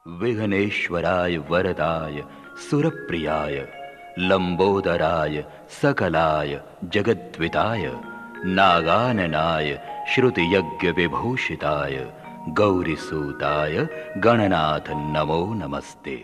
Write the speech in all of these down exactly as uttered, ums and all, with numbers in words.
विघ्नेश्वराय वरदाय सुरप्रियाय लंबोदराय सकलाय जगद्विताय नागाननाय श्रुतियज्ञविभूषिताय गौरीसूताय गणनाथ नमो नमस्ते।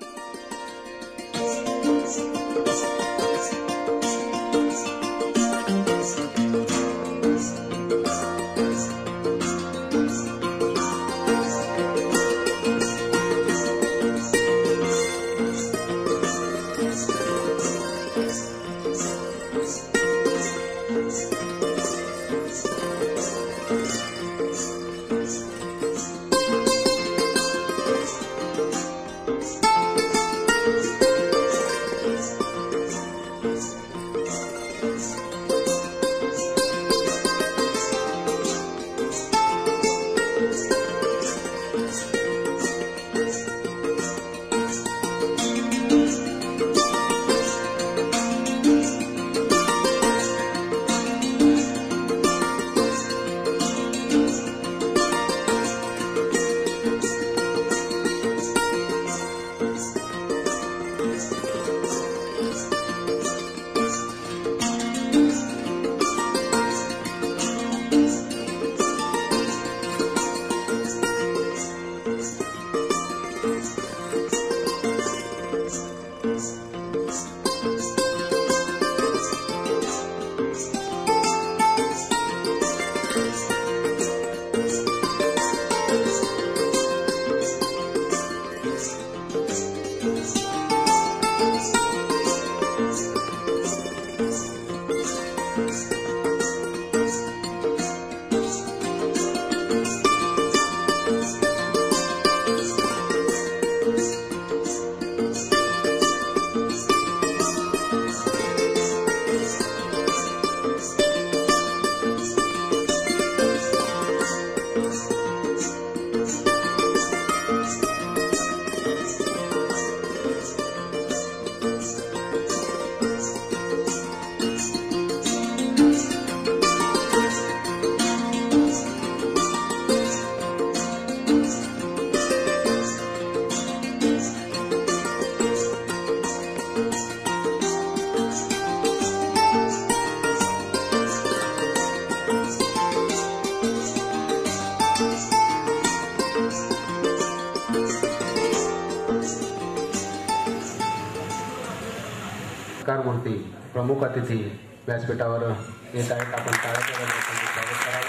मूर्ती प्रमुख अतिथी व्यासपीठावर येत आहेत। आपण टाळ्या वाजवून त्यांचे स्वागत करावे।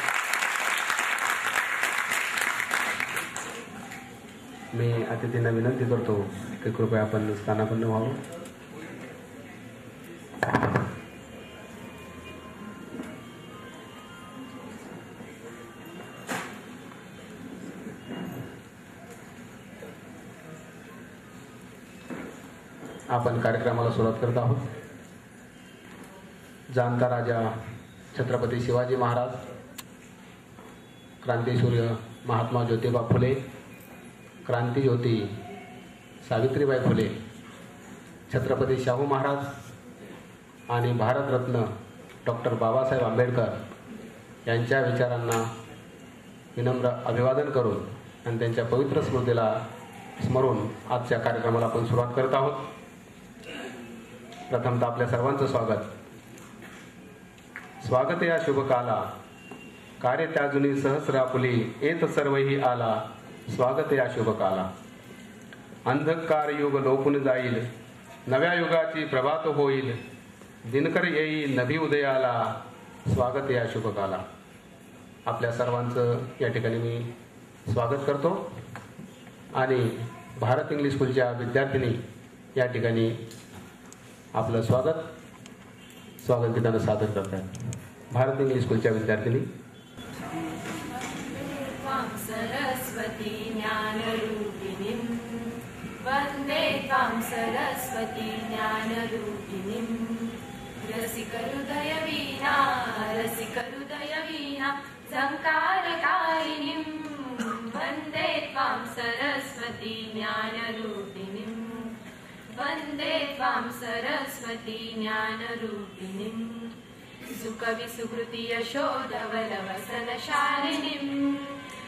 मी अतिथींना विनंती करतो की कृपया आपण स्थानापन्न व्हावं। आपण कार्यक्रमाला सुरुवात करत आहोत। जाणता राजा छत्रपती शिवाजी महाराज, क्रांतीसूर्य महात्मा ज्योतिबा फुले, क्रांतीज्योती सावित्रीबाई फुले, छत्रपती शाहू महाराज आणि भारतरत्न डॉक्टर बाबासाहेब आंबेडकर यांच्या विचारांना विनम्र अभिवादन करून आणि त्यांच्या पवित्र स्मृतीला स्मरून आजच्या कार्यक्रमाला आपण सुरुवात करत आहोत। प्रथमतः आपल्या सर्वांचं स्वागत। स्वागत या शुभ काला, कार्य त्याजुनी सहस्र आपुली, येत सर्वही आला, स्वागत या शुभ काला। अंधकार युग लोपून जाईल, नव्या युगाची प्रभात होईल, दिनकर येईल नभी उदयाला, स्वागत या शुभ काला। आपल्या सर्वांचं या ठिकाणी मी स्वागत करतो आणि भारत इंग्लिश स्कूलच्या विद्यार्थिनी या ठिकाणी आपलं स्वागत स्वागत गीतानं सादर करतात। भारत इंग्लिश स्कूलच्या विद्यार्थिनी। सरस्वती ज्ञानरूपिणीं वन्दे त्वां सरस्वती ज्ञानरूपिणीं, रसिकहृदयवीणा रसिकहृदयवीणा झङ्कारकारिणीं, वन्दे त्वां सरस्वती ज्ञानरूपिणीं, वन्दे त्वां सरस्वती ज्ञानरूपिणीं, सुकविसुकृति यशोधवलवसनशालिनीं,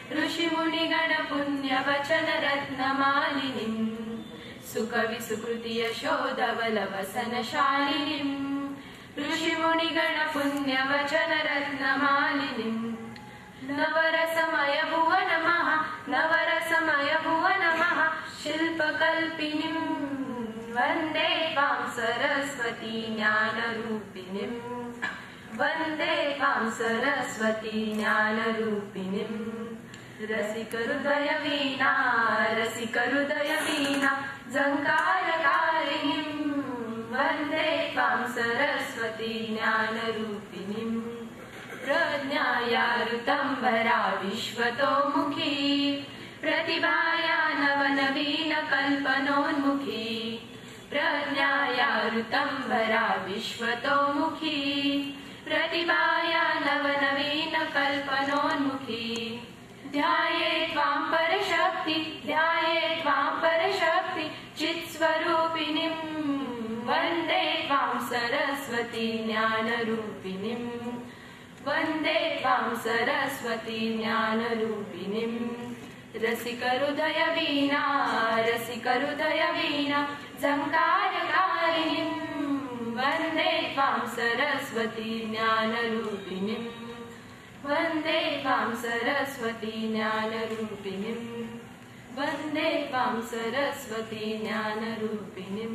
ऋषिमुनिगण पुण्यवचन रत्नमालिनीं सुकवि सुकृति यशोधवलवसनशालिनीं ऋषिमुनिगण पुण्यवचन रत्नमालिनीं नवरसमय भुवन महा नवरसमय भुवन महा शिल्पकल्पिनीं वन्दे त्वां सरस्वती ज्ञानरूपिणीं वन्दे त्वां सरस्वती ज्ञानरूपिणीं रसिकहृदय वीणा रसिकहृदय वीणा झङ्कारकारिणीं वन्दे त्वां सरस्वती ज्ञानरूपिणीं प्रज्ञाया ऋतम्बरा विश्वतोमुखी प्रतिभाया नवनवीन कल्पनोन्मुखी प्रज्ञाया ऋतम्बरा विश्वतोमुखी प्रतिभाया नवनवीन कल्पनोन्मुखी ध्याये त्वां परशक्ति ध्याये त्वां परशक्ति चित्स्वरूपिणीं वन्दे त्वां सरस्वती ज्ञानरूपिणीं वन्दे त्वां सरस्वती ज्ञानरूपिणीं रसिकहृदय वीणा रसिकहृदय वीणा झङ्कारकारिणीं वन्दे त्वां सरस्वती ज्ञानरूपिणीं वन्दे त्वां सरस्वती ज्ञानरूपिणीं वन्दे त्वां सरस्वती ज्ञानरूपिणीं.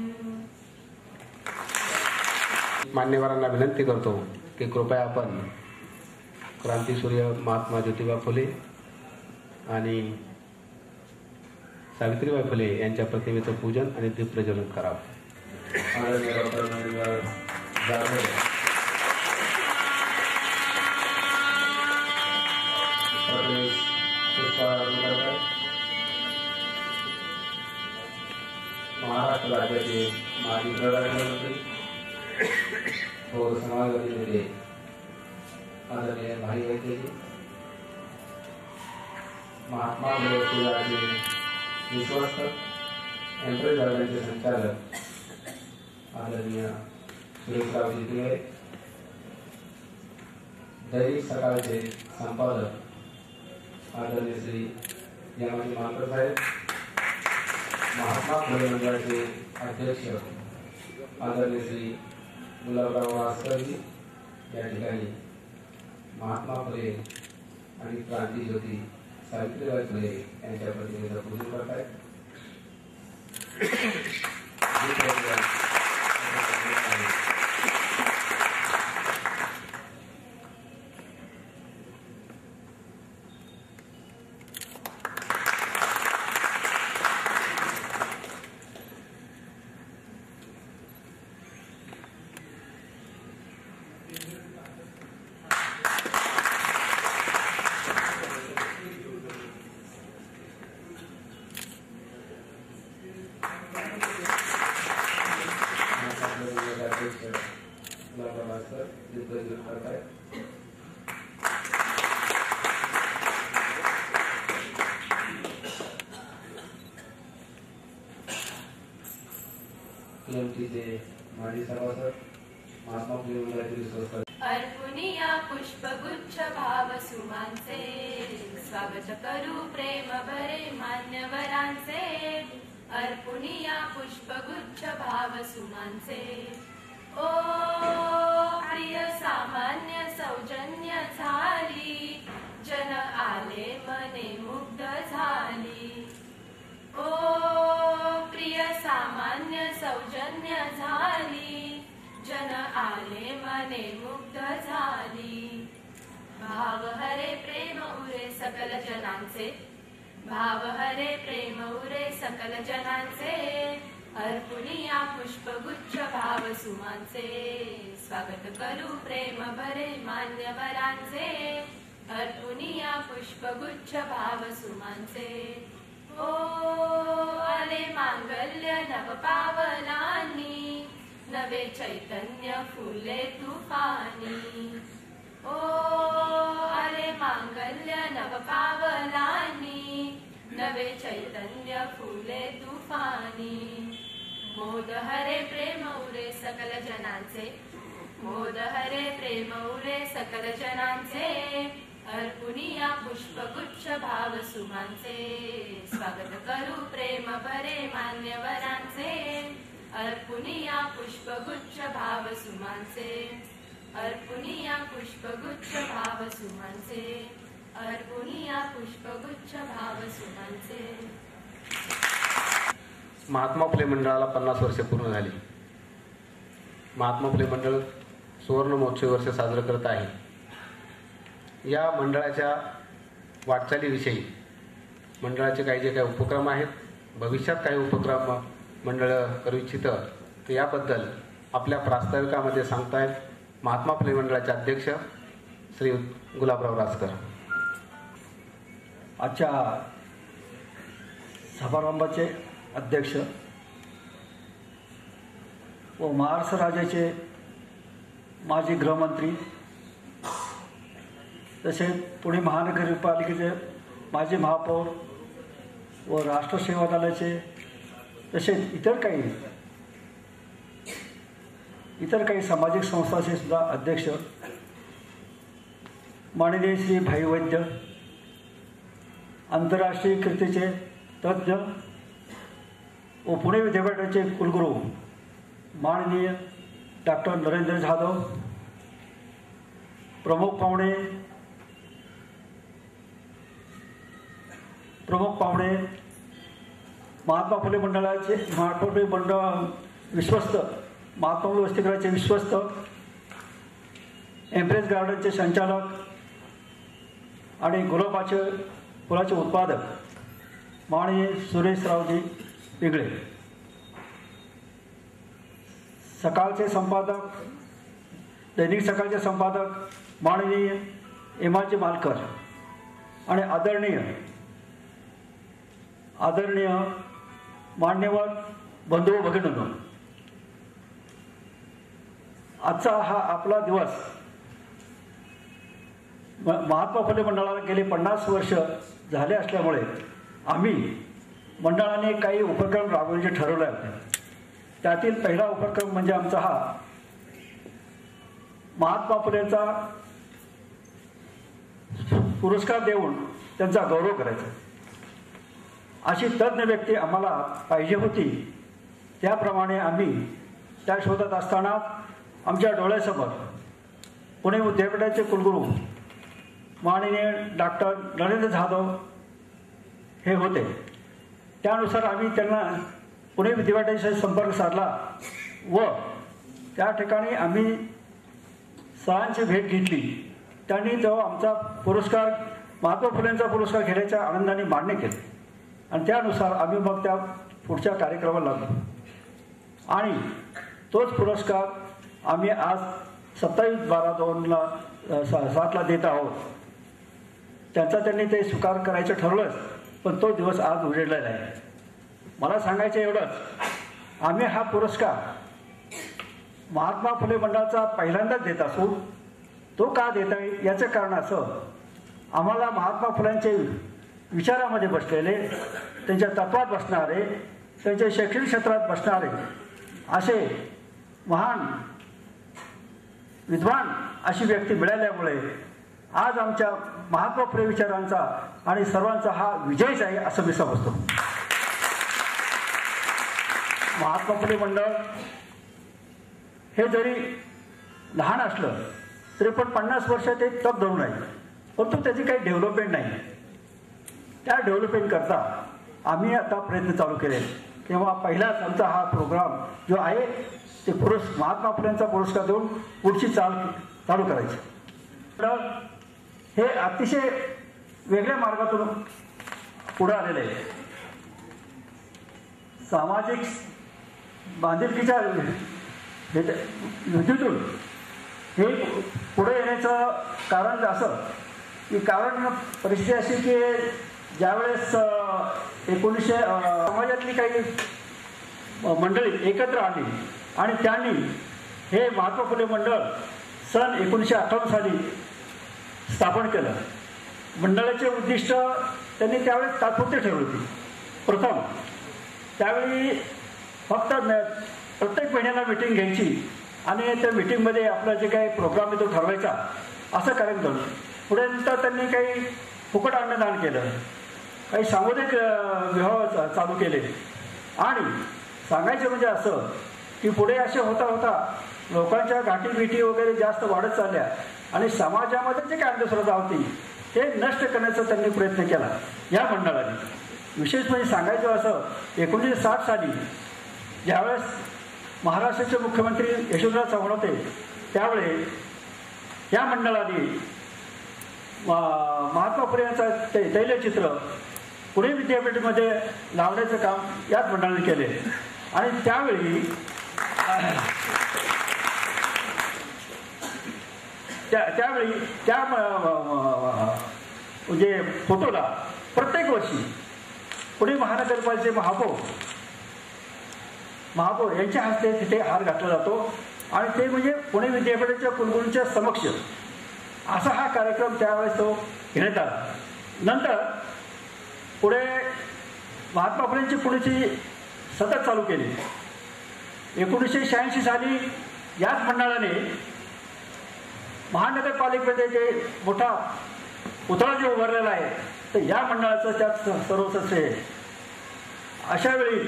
मान्यवरांना विनंती करतो की कृपया आपण क्रांतीसूर्य महात्मा ज्योतिबा फुले आणि सावित्रीबाई फुले यांच्या प्रतिमेचं पूजन आणि दीपप्रज्वलन करावं. महाराष्ट्र राज्याचे माजी प्रधानमंत्री व समाजवादी नेते आदरणीय भाई वैद्यजी, महात्मा फुलेचे विश्वस्त एंटरप्राइज गार्डनचे संचालक आदरणीय सुरेशरावजी तिळे, दैनिक सकाळचे संपादक आदरणीय श्री यमाजी मानकर साहेब, महात्मा फुले मंडळाचे अध्यक्ष आदरणीय श्री गुलाबराव वासकरजी या ठिकाणी महात्मा फुले आणि क्रांती ज्योती सावित्रीबाई फुले यांच्या प्रतिमेचं पूजन करत आहेत. माजी सभासद महात्मा फुले मंडळाचे विश्वस्त अर्पुनिया पुष्पगुच्छ भाव सुमांचे स्वागत करू प्रेम भरे मान्यवरांचे अर्पुनिया पुष्पगुच्छ भाव सुमांचे ओ प्रिय सामान्य सौजन्य झाली जन आले मने मुग्ध झाली ओ प्रिय सामान्य सौजन्य झाली जन आले मने मुग्ध झाली भाव हरे प्रेम उरे सकल जनांचे भाव हरे प्रेम उरे सकल जनांचे अर्पुनिया पुष्पगुच्छ भाव सुमांचे स्वागत करू प्रेम भरे मान्यवरांचे अर्पुनिया पुष्पगुच्छ भाव सुमांचे ओ आले मांगल्य नव पावलांनी नवे चैतन्य फुले तुफानी ओ आले मांगल्य नव पावलांनी नवे चैतन्य फुले तुफानी मोद हरे प्रेम उरे सकल जनांचे मोद हरे प्रेम उरे सकल जनांचे अर्पुनिया पुष्पगुच्छ पुष्पगुच्छ भाव सुमांचे स्वागत करू प्रेम भरे मान्यवरांचे अर्पुनिया पुष्पगुच्छ भाव सुमांचे अर्पुनिया पुष्पगुच्छ भाव सुमांचे अर्पुनिया पुष्पगुच्छ भाव सुमांचे. महात्मा फुले मंडळाला पन्नास वर्षे पूर्ण झाली. महात्मा फुले मंडळ सुवर्ण महोत्सवी वर्ष साजरं करत आहे. या मंडळाच्या वाटचालीविषयी मंडळाचे काही जे काही उपक्रम आहेत, भविष्यात काही उपक्रम मंडळ करू इच्छितं, तर याबद्दल आपल्या प्रास्ताविकामध्ये सांगतायत महात्मा फुले मंडळाचे अध्यक्ष श्री गुलाबराव रासकर. आजच्या समारंभाचे अध्यक्ष व महाराष्ट्र राज्याचे माजी गृहमंत्री तसेच पुणे महानगरपालिकेचे माजी महापौर व राष्ट्र सेवा दलाचे तसेच इतर काही इतर काही सामाजिक संस्थांचे सुद्धा अध्यक्ष माननीय श्री भाई वैद्य, आंतरराष्ट्रीय कीर्तीचे तज्ज्ञ व पुणे विद्यापीठाचे कुलगुरू माननीय डॉक्टर नरेंद्र जाधव, प्रमुख पाहुणे प्रमुख पाहुणे महात्मा फुले मंडळाचे महात्मा फुले मंडळ विश्वस्त महात्मा फुले वसतिगृहाचे विश्वस्त, एम्प्रेस गार्डनचे संचालक आणि गुलाबाचे फुलाचे उत्पादक माननीय सुरेशरावजी पिगळे, सकाळचे संपादक दैनिक सकाळचे संपादक माननीय एमाजी मालकर आणि आदरणीय आदरणीय मान्यवर बंधू भगिनींनो, आजचा हा आपला दिवस महात्मा फुले मंडळाला गेले पन्नास वर्ष झाले असल्यामुळे आम्ही मंडळाने काही उपक्रम राबवण्याचे ठरवले होते. त्यातील पहिला उपक्रम म्हणजे आमचा हा महात्मा फुलेंचा पुरस्कार देऊन त्यांचा गौरव करायचा. अशी तज्ज्ञ व्यक्ती आम्हाला पाहिजे होती. त्याप्रमाणे आम्ही त्या शोधात असताना आमच्या डोळ्यासमोर पुणे विद्यापीठाचे कुलगुरू माननीय डॉक्टर नरेंद्र जाधव हे होते. त्यानुसार आम्ही त्यांना पुणे विद्यापीठाशी संपर्क साधला व त्या ठिकाणी आम्ही सरांची भेट घेतली. त्यांनी तो आमचा पुरस्कार महात्मा फुलेंचा पुरस्कार घेण्याच्या आनंदाने मान्य केले आणि त्यानुसार आम्ही मग त्या पुढच्या कार्यक्रमाला लागलो आणि तोच पुरस्कार आम्ही आज सत्तावीस बारा दोनला सातला देत आहोत. त्यांचा त्यांनी ते स्वीकार करायचं ठरलंच, पण तो दिवस आज उजेडलेला आहे. मला सांगायचं एवढंच, आम्ही हा पुरस्कार महात्मा फुले मंडळाचा पहिल्यांदाच देत असू. तो का देत आहे याचं कारण असं, आम्हाला महात्मा फुल्यांचे विचारामध्ये बसलेले, त्यांच्या तत्वात बसणारे, त्यांच्या शैक्षणिक क्षेत्रात बसणारे असे महान विद्वान अशी व्यक्ती मिळाल्यामुळे आज आमच्या महात्मा फुले विचारांचा आणि सर्वांचा हा विजयच आहे असं मी समजतो. महात्मा फुले मंडळ हे जरी लहान असलं तरी पण पन्नास वर्ष ते तग धरून आहे, परंतु त्याची काही डेव्हलपमेंट नाही. त्या डेव्हलपमेंट करता आम्ही आता प्रयत्न चालू केले. तेव्हा पहिलाच आमचा हा प्रोग्राम जो आहे ते पुरुष महात्मा फुलेंचा पुरस्कार देऊन पुढची चाल चालू करायची. तर हे अतिशय वेगळ्या मार्गातून पुढे आलेले आहे. सामाजिक बांधिलकीच्या युतीतून हे पुढे येण्याचं कारण असं की कारण परिस्थिती अशी की ज्यावेळेस एकोणीसशे समाजातली काही मंडळी एकत्र आली आणि त्यांनी हे महात्मा फुले मंडळ सन एकोणीसशे अठ्ठावन्न साली स्थापन केलं. मंडळाचे उद्दिष्ट त्यांनी त्यावेळेस तात्पुरते ठेवली होती. प्रथम त्यावेळी फक्त प्रत्येक महिन्याला मिटिंग घ्यायची आणि त्या मिटिंगमध्ये आपला जे काही प्रोग्राम आहे तो ठरवायचा असं कार्यक्रम झालं. पुढे नंतर त्यांनी काही फुकट अन्नदान केलं, काही सामुदायिक विवाह चा- चालू केले. आणि सांगायचं म्हणजे असं की पुढे असे होता होता लोकांच्या गाठीबिठी वगैरे जास्त वाढत चालल्या आणि समाजामध्ये जे काय अंधश्रद्धा होती ते नष्ट करण्याचा त्यांनी प्रयत्न केला या मंडळाने. विशेष म्हणजे सांगायचं असं एकोणीसशे साठ साली ज्यावेळेस महाराष्ट्राचे मुख्यमंत्री यशवंतराव चव्हाण होते त्यावेळी या मंडळाने महात्मा फुले यांचं ते तैलचित्र पुणे विद्यापीठामध्ये लावण्याचं काम याच मंडळाने केले. आणि त्यावेळी त्या त्यावेळी त्या म्हणजे फोटोला प्रत्येक वर्षी पुणे महानगरपालिकेचे महापौर महापौर यांच्या हस्ते तिथे हार घातला जातो आणि ते म्हणजे पुणे विद्यापीठाच्या कुलगुरूंच्या समक्ष असा हा कार्यक्रम त्यावेळेस तो घेण्यात आला. नंतर पुढे महात्मा फुलेंची पुण्याची सतत चालू केली. एकोणीसशे शहाऐंशी साली याच मंडळाने महानगरपालिकेमध्ये जे मोठा पुतळा जो उभारलेला आहे तर या मंडळाचं त्यात सर्वस्व श्रेय. अशा वेळी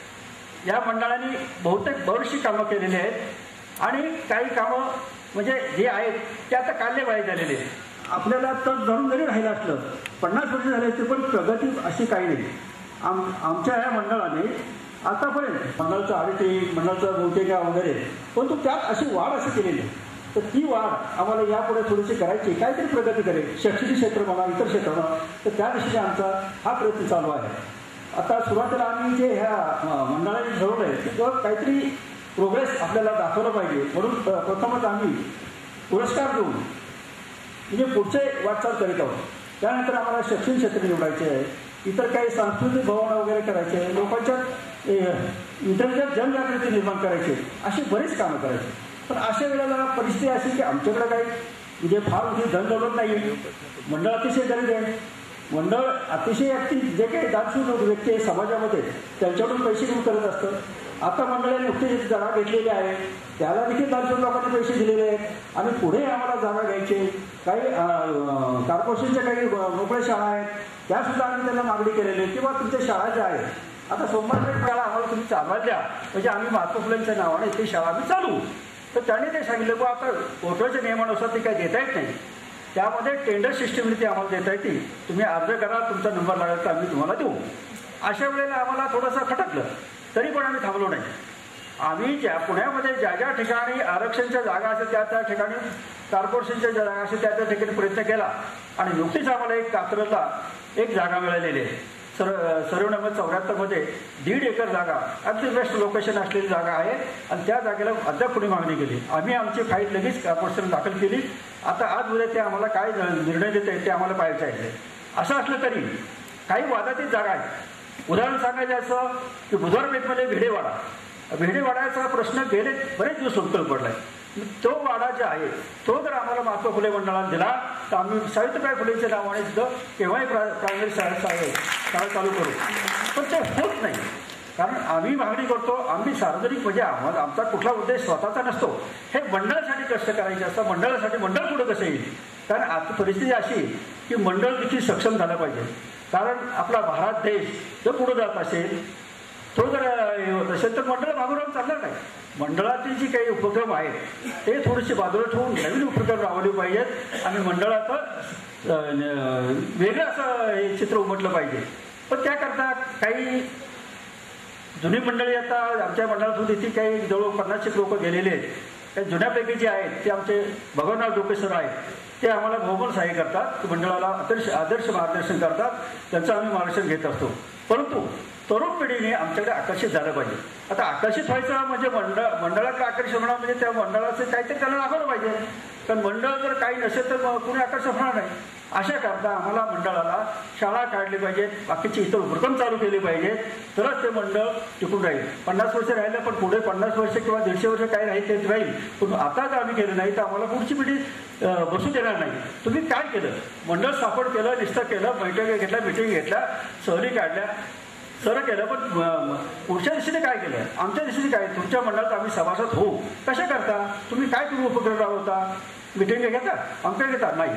या मंडळाने बहुतेक बरीचशी कामं केलेली आहेत आणि काही कामं म्हणजे जे आहेत ते आता काढलेबाहेर झालेले आहेत. आपल्याला तर जणून जरी राहिलं असलं पन्नास वर्ष झाले ते पण प्रगती अशी काही नाही. आम आमच्या ह्या मंडळाने आतापर्यंत मंडळाचं ऑडिटिंग मंडळाचं बहुतेक वगैरे परंतु त्यात अशी वाढ अशी केलेली आहे. तर ती वाढ आम्हाला यापुढे थोडीशी करायची, काहीतरी प्रगती करेल शैक्षणिक क्षेत्र म्हणा इतर क्षेत्र म्हणा तर त्या दिशेने आमचा हा प्रयत्न चालू आहे. आता सुरुवातीला आम्ही जे ह्या मंडळाने ठरवलं आहे की जर काहीतरी प्रोग्रेस आपल्याला दाखवलं पाहिजे म्हणून प्रथमच आम्ही पुरस्कार देऊन म्हणजे पुढचे वाटचाल करीत आहोत. त्यानंतर आम्हाला शैक्षणिक क्षेत्र निवडायचे आहे, इतर काही सांस्कृतिक भवन वगैरे करायचे आहे, लोकांच्या इंटरनेट जनजागृती निर्माण करायची, अशी बरीच कामं करायची. पण अशा वेळेला परिस्थिती अशी की आमच्याकडे काही म्हणजे फार मोठी धनदौलत नाही, मंडळ अतिशय गरीब आहे. मंडळ अतिशय अगदी जे काही दानशूर व्यक्ती आहे समाजामध्ये त्यांच्याकडून पैसे घेऊन करत असतं. आता मंडळाने नुकतीच जागा घेतलेली आहे त्याला देखील दानशूर लोकांनी पैसे दिलेले आहेत आणि पुढे आम्हाला जागा घ्यायचे. काही कॉर्पोरेशनच्या काही मोकळ्या शाळा आहेत त्यासुद्धा आम्ही त्यांना मागणी केलेली आहे किंवा तुमच्या शाळा ज्या आहेत आता सोमवारपेठ शाळा आम्हाला तुम्ही चालवायला द्या म्हणजे आम्ही महात्मा फुलेंच्या नावाने ती शाळा आम्ही चालवू. तर त्याने ते सांगितलं की आता कोर्टाच्या नियमानुसार ते काही देता येत नाही, त्यामध्ये टेंडर सिस्टीमने ती आम्हाला देता येते, तुम्ही अर्ज करा तुमचा नंबर लागेल तर आम्ही तुम्हाला देऊ. अशा वेळेला आम्हाला थोडंसं खटकलं तरी पण आम्ही थांबलो नाही. आम्ही ज्या पुण्यामध्ये ज्या ज्या ठिकाणी आरक्षणच्या जागा असेल त्या त्या ठिकाणी कॉर्पोरेशनच्या जागा असेल त्या त्या ठिकाणी प्रयत्न केला आणि नुकतीच आम्हाला एक कात्रजला एक जागा मिळालेली आहे. सर सर्व नंबर चौऱ्याहत्तरमध्ये दीड एकर जागा अगदी बेस्ट लोकेशन असलेली जागा आहे आणि त्या जागेला अद्याप कुणी मागणी केली. आम्ही आमची फाईल लगेच कॉर्पोरेशन दाखल केली. आता आज उद्या ते आम्हाला काय निर्णय देत आहेत ते आम्हाला पाहायचं आहे. असं असलं तरी काही वादातीत जागा आहेत. उदाहरण सांगायचं असं की बुधवारपेठमध्ये भिडेवाडा भिडेवाड्याचा प्रश्न गेले बरेच दिवस उकल पडला आहे. तो वाडा जे आहे तो जर आम्हाला महात्मा फुले मंडळाला दिला तर आम्ही सावित्रीबाई फुलेंच्या नावाने सुद्धा केव्हाही प्रा प्रायमरी शाळा शाळा चालू करू. पण ते होत नाही कारण आम्ही मागणी करतो, आम्ही सार्वजनिक म्हणजे आम्हाला आमचा कुठला उद्देश स्वतःचा नसतो, हे मंडळासाठी कष्ट करायचे असतं. मंडळासाठी मंडळ पुढं कसं येईल कारण आता परिस्थिती अशी की मंडळ देखील सक्षम झालं पाहिजे. कारण आपला भारत देश जर पुढं जात असेल तो जर होत असेल तर मंडळ मागून राहून चालणार नाही. मंडळातील जी काही उपक्रम आहेत ते थोडेसे बाजूला ठेवून नवीन उपक्रम राबवले पाहिजेत आणि मंडळाचं वेगळं असं हे चित्र उमटलं पाहिजे. पण त्याकरता काही जुनी मंडळी आता आमच्या मंडळात होती ती काही जवळ पन्नासशे लोक गेलेले आहेत. काही जुन्यापैकी जे आहेत ते आमचे भगवानराव डोकेश्वर आहेत ते आम्हाला बहुमत सहाय्य करतात, मंडळाला आदर्श आदर्श मार्गदर्शन करतात, त्यांचं आम्ही मार्गदर्शन घेत असतो. परंतु तरुण पिढीने आमच्याकडे आकर्षित झालं पाहिजे. आता आकर्षित व्हायचं म्हणजे मंडळ मंडळाकडे आकर्षित होणं म्हणजे त्या मंडळाचं काहीतरी त्याला दाखवलं पाहिजे. कारण मंडळ जर काही नसेल तर कुणी आकर्षित होणार नाही. अशा करता आम्हाला मंडळाला शाळा काढली पाहिजेत, बाकीचे इतर उपक्रम चालू केले पाहिजेत, तरच ते मंडळ टिकून राहील. पन्नास वर्ष राहिलं पण पुढे पन्नास वर्ष किंवा दीडशे वर्ष काही राहील तेच राहील. पण आता जर आम्ही केलं नाही तर आम्हाला पुढची पिढी बसू देणार नाही. तुम्ही काय केलं, मंडळ स्थापन केलं, निष्ठा केलं, बैठका घेतल्या, मिटिंग घेतल्या, सहली काढल्या, सर केलं, पण पुढच्या दिशेने काय केलं, आमच्या दिशेने काय, तुमच्या मंडळात आम्ही सभासद होऊ कशा करता, तुम्ही काय तुम्ही उपक्रम राबवता, मिटिंग घेता, आमच्या घेता नाही.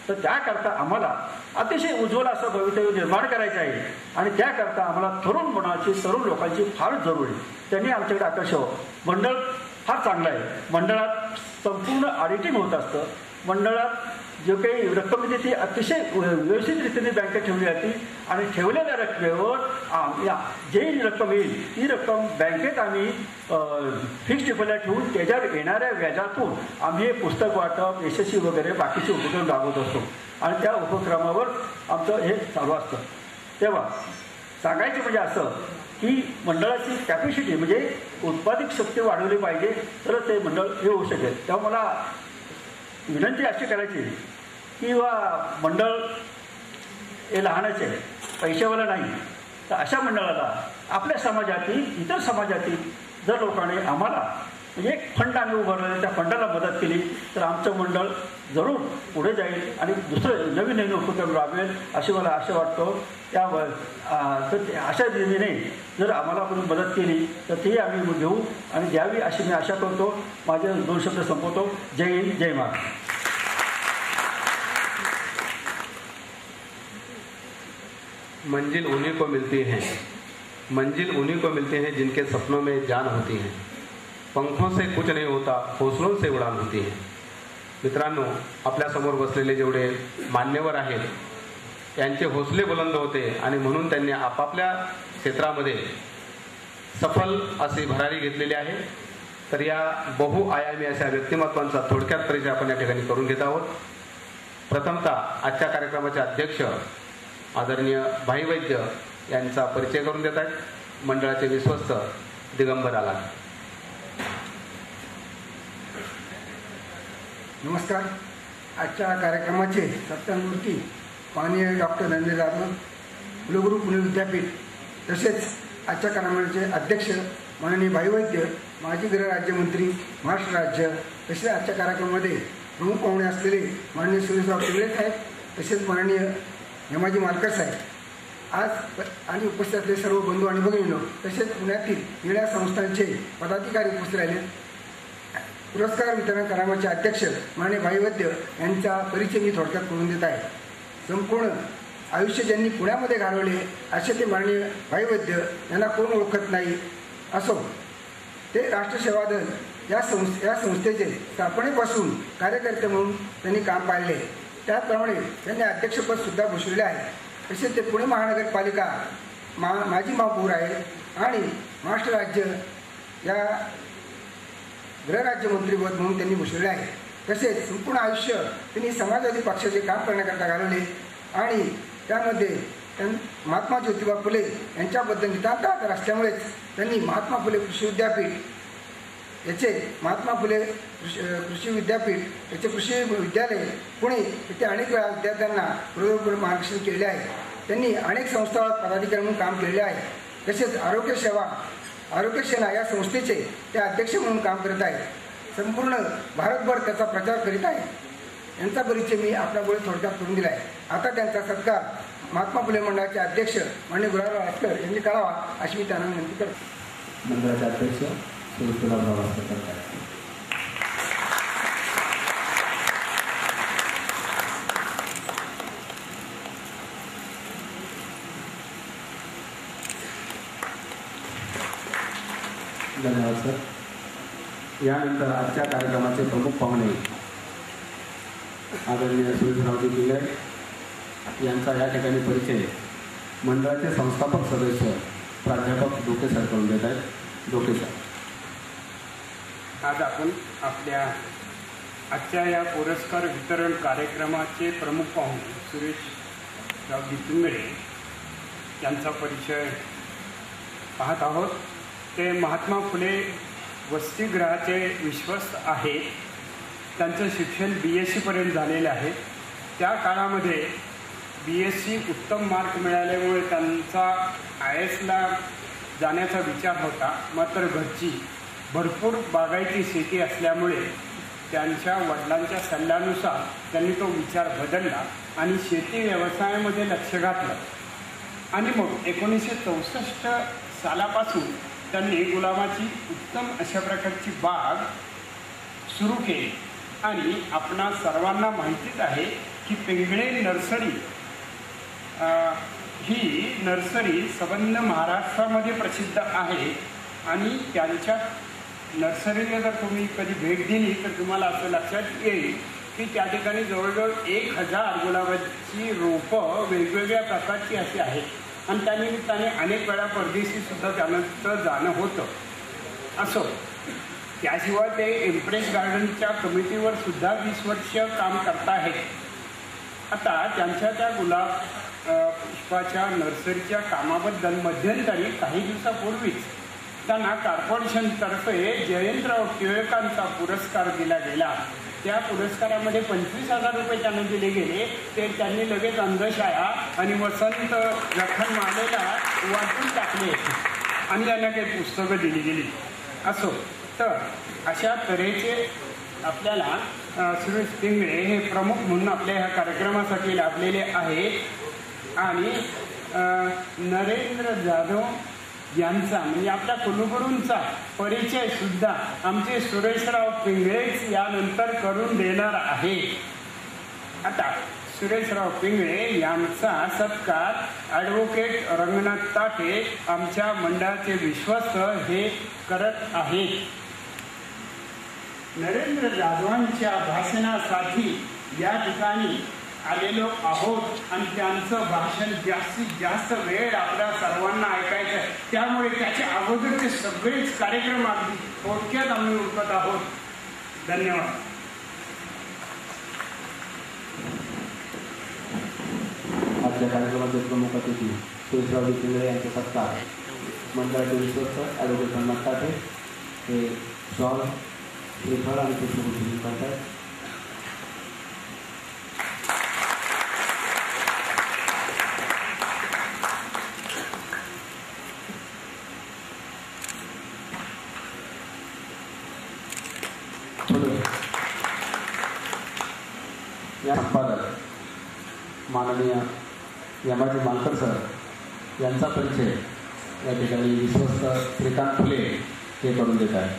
तर त्याकरता आम्हाला अतिशय उज्ज्वल असं भवितव्य निर्माण करायचं आहे आणि त्याकरता आम्हाला तरुण मनाची तरुण लोकांची फार जरूर आहे. त्यांनी आमच्याकडे आकर्षावं. मंडळ फार चांगलं आहे. मंडळात संपूर्ण ऑडिटिंग होत असतं. मंडळात जो काही रक्कम येते ती अतिशय व्यवस्थित रीतीने बँकेत ठेवली जाते आणि ठेवलेल्या रकमेवर जी रक्कम येईल ती रक्कम बँकेत आम्ही फिक्स्ड डिपॉझिट ठेवून त्याच्यावर येणाऱ्या व्याजातून आम्ही हे पुस्तक वाटप एस एस सी वगैरे बाकीचे उपक्रम राबवत असतो आणि त्या उपक्रमावर आमचं हे चालू असतं. तेव्हा सांगायचं म्हणजे असं की मंडळाची कॅपॅसिटी म्हणजे उत्पादक शक्ती वाढवली पाहिजे तर ते मंडळ हे होऊ शकेल. तेव्हा मला विनंती अशी करायची की बा मंडळ हे लहानच आहे, पैशावाला नाही. तर अशा मंडळाला आपल्या समाजातील इतर समाजातील जर लोकांनी आम्हाला म्हणजे एक फंड आम्ही उभारलं त्या फंडाला मदत केली तर आमचं मंडळ जरूर पुढे जाईल आणि दुसरं नवीन नवीन उपक्रम राबवेल अशी मला आशा वाटतो. त्या तर अशा रीतीने जर आम्हाला कोणी मदत केली तर ती आम्ही घेऊ आणि द्यावी अशी मी आशा करतो. माझे दोन शब्द संपवतो. जय हिंद, जय महाराष्ट्र. मंजिल उन्हीं को मिलती है मंजिल उन्हीं को मिलती है जिनके सपनों में जान होती है. पंखों से कुछ नहीं होता, हौसलों से उड़ान होती है. मित्रांनो, आपल्यासमोर बसलेले जेवढे मान्यवर आहेत यांचे हौसले बुलंद होते आणि म्हणून त्यांनी आपापल्या क्षेत्रामध्ये सफल अशी भरारी घेतलेली आहे. तर या बहुआयामी अशा व्यक्तिमत्वांचा थोडक्यात परिचय आपण या ठिकाणी करून घेत आहोत. प्रथमतः आजच्या कार्यक्रमाचे अध्यक्ष आदरणीय भाई वैद्य यांचा परिचय करून देत आहेत. मंडळाचे विश्वस्त दिगंबर आला. नमस्कार. आजच्या कार्यक्रमाचे सत्तामूर्ती माननीय डॉक्टर नरेंद्र जाधव, कुलगुरू पुणे विद्यापीठ, तसेच आजच्या कार्यक्रमाचे अध्यक्ष माननीय भाई वैद्य, माजी गृहराज्यमंत्री महाराष्ट्र राज्य, तसेच आजच्या कार्यक्रमामध्ये प्रमुख पाहुणे असलेले माननीय सुरेशराव टिंगळे साहेब, तसेच माननीय हेमाजी मालकर साहेब, आज आणि उपस्थित असलेले सर्व बंधू आणि भगिनींनो, तसेच पुण्यातील निळ्या संस्थांचे पदाधिकारी उपस्थित राहिले. पुरस्कार वितरण कार्यक्रमाचे अध्यक्ष माननीय भाई वैद्य यांचा परिचय मी थोडक्यात करून देत आहे. संपूर्ण आयुष्य ज्यांनी पुण्यामध्ये घालवले असे ते माननीय भाई वैद्य यांना कोण ओळखत नाही असो. ते राष्ट्रसेवा दल या संस्थे या संस्थेचे स्थापनेपासून कार्यकर्ते म्हणून त्यांनी काम पाहिले. त्याप्रमाणे त्यांनी अध्यक्षपदसुद्धा भूषविले आहे. तसेच ते पुणे महानगरपालिका मा माजी महापौर आहेत आणि महाराष्ट्र राज्य या गृहराज्यमंत्रीपद म्हणून त्यांनी भूषविले आहे. तसेच संपूर्ण आयुष्य त्यांनी समाजवादी पक्षाचे काम करण्याकरता घालवले आणि त्यामध्ये त्यां महात्मा ज्योतिबा फुले यांच्याबद्दल नितांत आदर असल्यामुळेच त्यांनी महात्मा फुले कृषी विद्यापीठ याचे महात्मा फुले कृषी कृषी विद्यापीठ याचे कृषी विद्यालय पुणे येथे अनेक वेळा विद्यार्थ्यांना बरोबर मार्गदर्शन केले आहे. त्यांनी अनेक संस्थांवर पदाधिकारी म्हणून काम केलेले आहे. तसेच आरोग्य सेवा आरोग्य सेना या संस्थेचे ते अध्यक्ष म्हणून काम करत आहेत. संपूर्ण भारतभर त्याचा प्रचार करीत आहे. यांचा परिचय मी आपल्यापुढे थोडक्यात करून दिला आहे. आता त्यांचा सत्कार महात्मा फुले मंडळाचे अध्यक्ष माननीय गुलाबराव आसकर यांनी करावा अशी मी त्यांना विनंती करतो. मंडळाचे अध्यक्ष श्री गुलाबराव आसकर करतात. धन्यवाद सर. यानंतर आजच्या कार्यक्रमाचे प्रमुख पाहुणे आदरणीय सुरेशरावजी टिंगळे यांचा या ठिकाणी परिचय मंडळाचे संस्थापक सदस्य प्राध्यापक डोके सर करून देत आहेत. डोके सर. आज आपण आपल्या आजच्या या पुरस्कार वितरण कार्यक्रमाचे प्रमुख पाहुणे सुरेशरावजी टिंगळे यांचा परिचय पाहत आहोत. ते महात्मा फुले वसतिगृहाचे विश्वस्त आहेत. त्यांचं शिक्षण बी एस सीपर्यंत झालेलं आहे. त्या काळामध्ये बी एस सी उत्तम मार्क मिळाल्यामुळे त्यांचा आय एसला जाण्याचा विचार होता. मात्र घरची भरपूर बागायती शेती असल्यामुळे त्यांच्या वडिलांच्या सल्ल्यानुसार त्यांनी तो विचार बदलला आणि शेती व्यवसायामध्ये लक्ष घातलं. आणि मग एकोणीसशे चौसष्ट सालापासून त्यांनी गुलाबाची उत्तम अशा प्रकारची बाग सुरू केली. आणि आपणा सर्वांना माहितीच आहे की पिंगळे नर्सरी ही नर्सरी संबंध महाराष्ट्रामध्ये प्रसिद्ध आहे आणि त्यांच्या नर्सरीला जर तुम्ही कधी भेट दिली तर तुम्हाला असं लक्षात येईल की त्या ठिकाणी जवळजवळ एक हजार गुलाबाची रोपं वेगवेगळ्या प्रकारची अशी आहेत आणि त्यानिमित्ताने अनेक वेळा परदेशीसुद्धा त्यांचं जाणं होतं असो. त्याशिवाय ते इम्प्रेस गार्डनच्या कमिटीवर सुद्धा वीस वर्ष काम करत आहेत. आता त्यांच्या त्या गुलाब पुष्पाच्या नर्सरीच्या कामाबद्दल मध्यंतरी काही दिवसापूर्वीच त्यांना कॉर्पोरेशनतर्फे जयंतराव टिळकांचा पुरस्कार दिला गेला. त्या पुरस्कारामध्ये पंचवीस हजार रुपये त्यांना दिले गेले. ते त्यांनी लगेच अंधशाळा आणि वसंत लखनमालेला वाटून टाकले आणि त्यांना काही पुस्तकं दिली गेली. असो, तर अशा तऱ्हेचे आपल्याला सुरेश पिंगळे हे प्रमुख म्हणून आपल्या ह्या कार्यक्रमासाठी लाभलेले आहेत आणि नरेंद्र जाधव यांचा म्हणजे आपल्या कुलगुरूंचा परिचय सुद्धा आमचे सुरेशराव पिंगळेच यानंतर करून देणार आहे. आता सुरेशराव पिंगळे यांचा सत्कार ॲडव्होकेट रंगनाथ ताटे आमच्या मंडळाचे विश्वस्त हे करत आहेत. नरेंद्र जाधवांच्या भाषणासाठी या ठिकाणी आलेलो आहोत आणि त्यांचं भाषण जास्तीत जास्त वेळ आपल्या सर्वांना ऐकायचं आहे. त्यामुळे त्याच्या अगोदरचे सगळेच कार्यक्रम अगदी थोडक्यात आम्ही उरकत आहोत. धन्यवाद. आजच्या कार्यक्रमाचे प्रमुख अतिथी सुरेशराव पिंगळे यांचे सत्कार मंडळाचे विश्वस्त ॲडव्होकेट रंगनाथ ताटे हे शॉल श्रीफळ आणि पुष्पगुच्छ करतात. या संपादक माननीय यमाजी मालकर सर यांचा परिचय या ठिकाणी विश्वस्त श्रीकांत फुले हे करून देत आहे.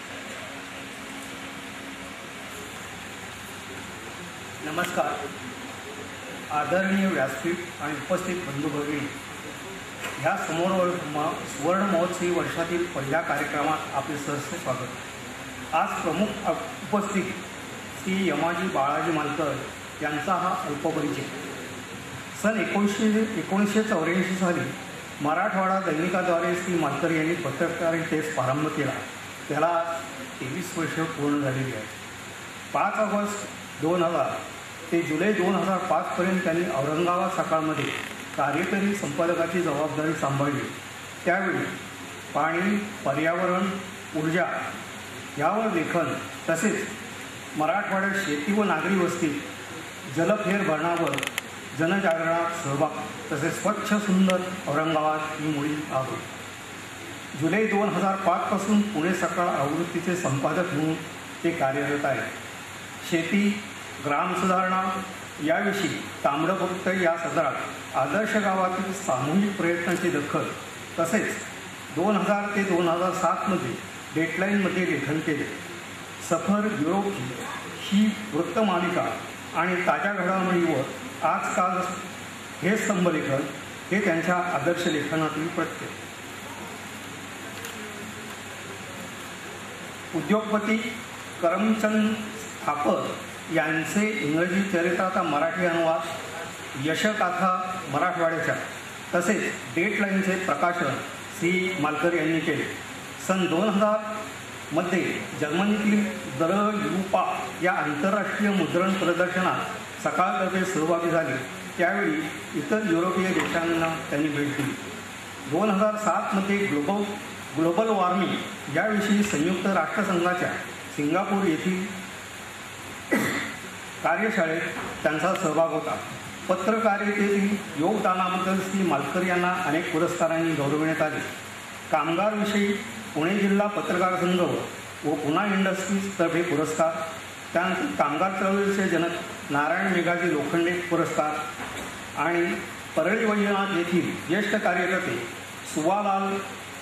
नमस्कार. आदरणीय व्यासपीठ आणि उपस्थित बंधू भगिनी, ह्या समोर सुवर्ण महोत्सवी वर्षातील पहिल्या कार्यक्रमात आपले सहर्ष स्वागत. आज प्रमुख उपस्थित श्री यमाजी बाळाजी मालकर यांचा हा अल्पपरिचय. सन एकोणीसशे एकोणीसशे चौऱ्याऐंशी साली मराठवाडा दैनिकाद्वारे श्री मालकर यांनी पत्रकारितेस प्रारंभ केला. त्याला तेवीस वर्ष पूर्ण झालेली आहेत. पाच ऑगस्ट दोन हजार ते जुलै दोन हजार पाचपर्यंत त्यांनी औरंगाबाद सकाळमध्ये कार्यकारी संपादकाची जबाबदारी सांभाळली. त्यावेळी पाणी, पर्यावरण, ऊर्जा यावर लेखन तसेच मराठवाड्यात शेती व नागरी वस्ती जलफेर भरणावर जनजागरणात सहभाग तसेच स्वच्छ सुंदर औरंगाबाद ही मोहीम आहे. जुलै दोन हजार पाचपासून पुणे सकाळ आवृत्तीचे संपादक म्हणून ते कार्यरत आहे. शेती, ग्रामसुधारणा याविषयी ताम्रपत्र या सदरात आदर्श गावातील सामूहिक प्रयत्नांची दखल तसेच दोन हजार ते दोन हजार सातमध्ये डेडलाईनमध्ये लेखन केले. सफर युरोपची ही वृत्तमालिका आणि ताज्या घडामोडीवर आजकाल हे स्तंभलेखन हे त्यांच्या आदर्श लेखनातील प्रत्यय. उद्योगपती करमचंद थापर यांचे इंग्रजी चरित्राचा मराठी अनुवाद यशगाथा मराठवाड्याच्या तसेच डेडलाईनचे प्रकाशन श्री मालकर यांनी केले. सन दोन हजारमध्ये जर्मनीतील दर युपा या आंतरराष्ट्रीय मुद्रण प्रदर्शनात सकाळतर्फे सहभागी झाले. त्यावेळी इतर युरोपीय देशांना त्यांनी भेट दिली. दोन हजार सातमध्ये ग्लोबल ग्लोबल वॉर्मिंग याविषयी संयुक्त राष्ट्रसंघाच्या सिंगापूर येथील कार्यशाळेत त्यांचा सहभाग होता. पत्रकारितेतील योगदानाबद्दल श्री मालकर यांना अनेक पुरस्कारांनी गौरविण्यात आले. कामगारविषयी पुणे जिल्हा पत्रकार संघ व पुणा इंडस्ट्रीजतर्फे पुरस्कार, त्यानंतर कामगार चळवळीचे जनक नारायण मेघाजी लोखंडे पुरस्कार आणि परळी वैजनाथ येथील ज्येष्ठ कार्यकर्ते सुवालाल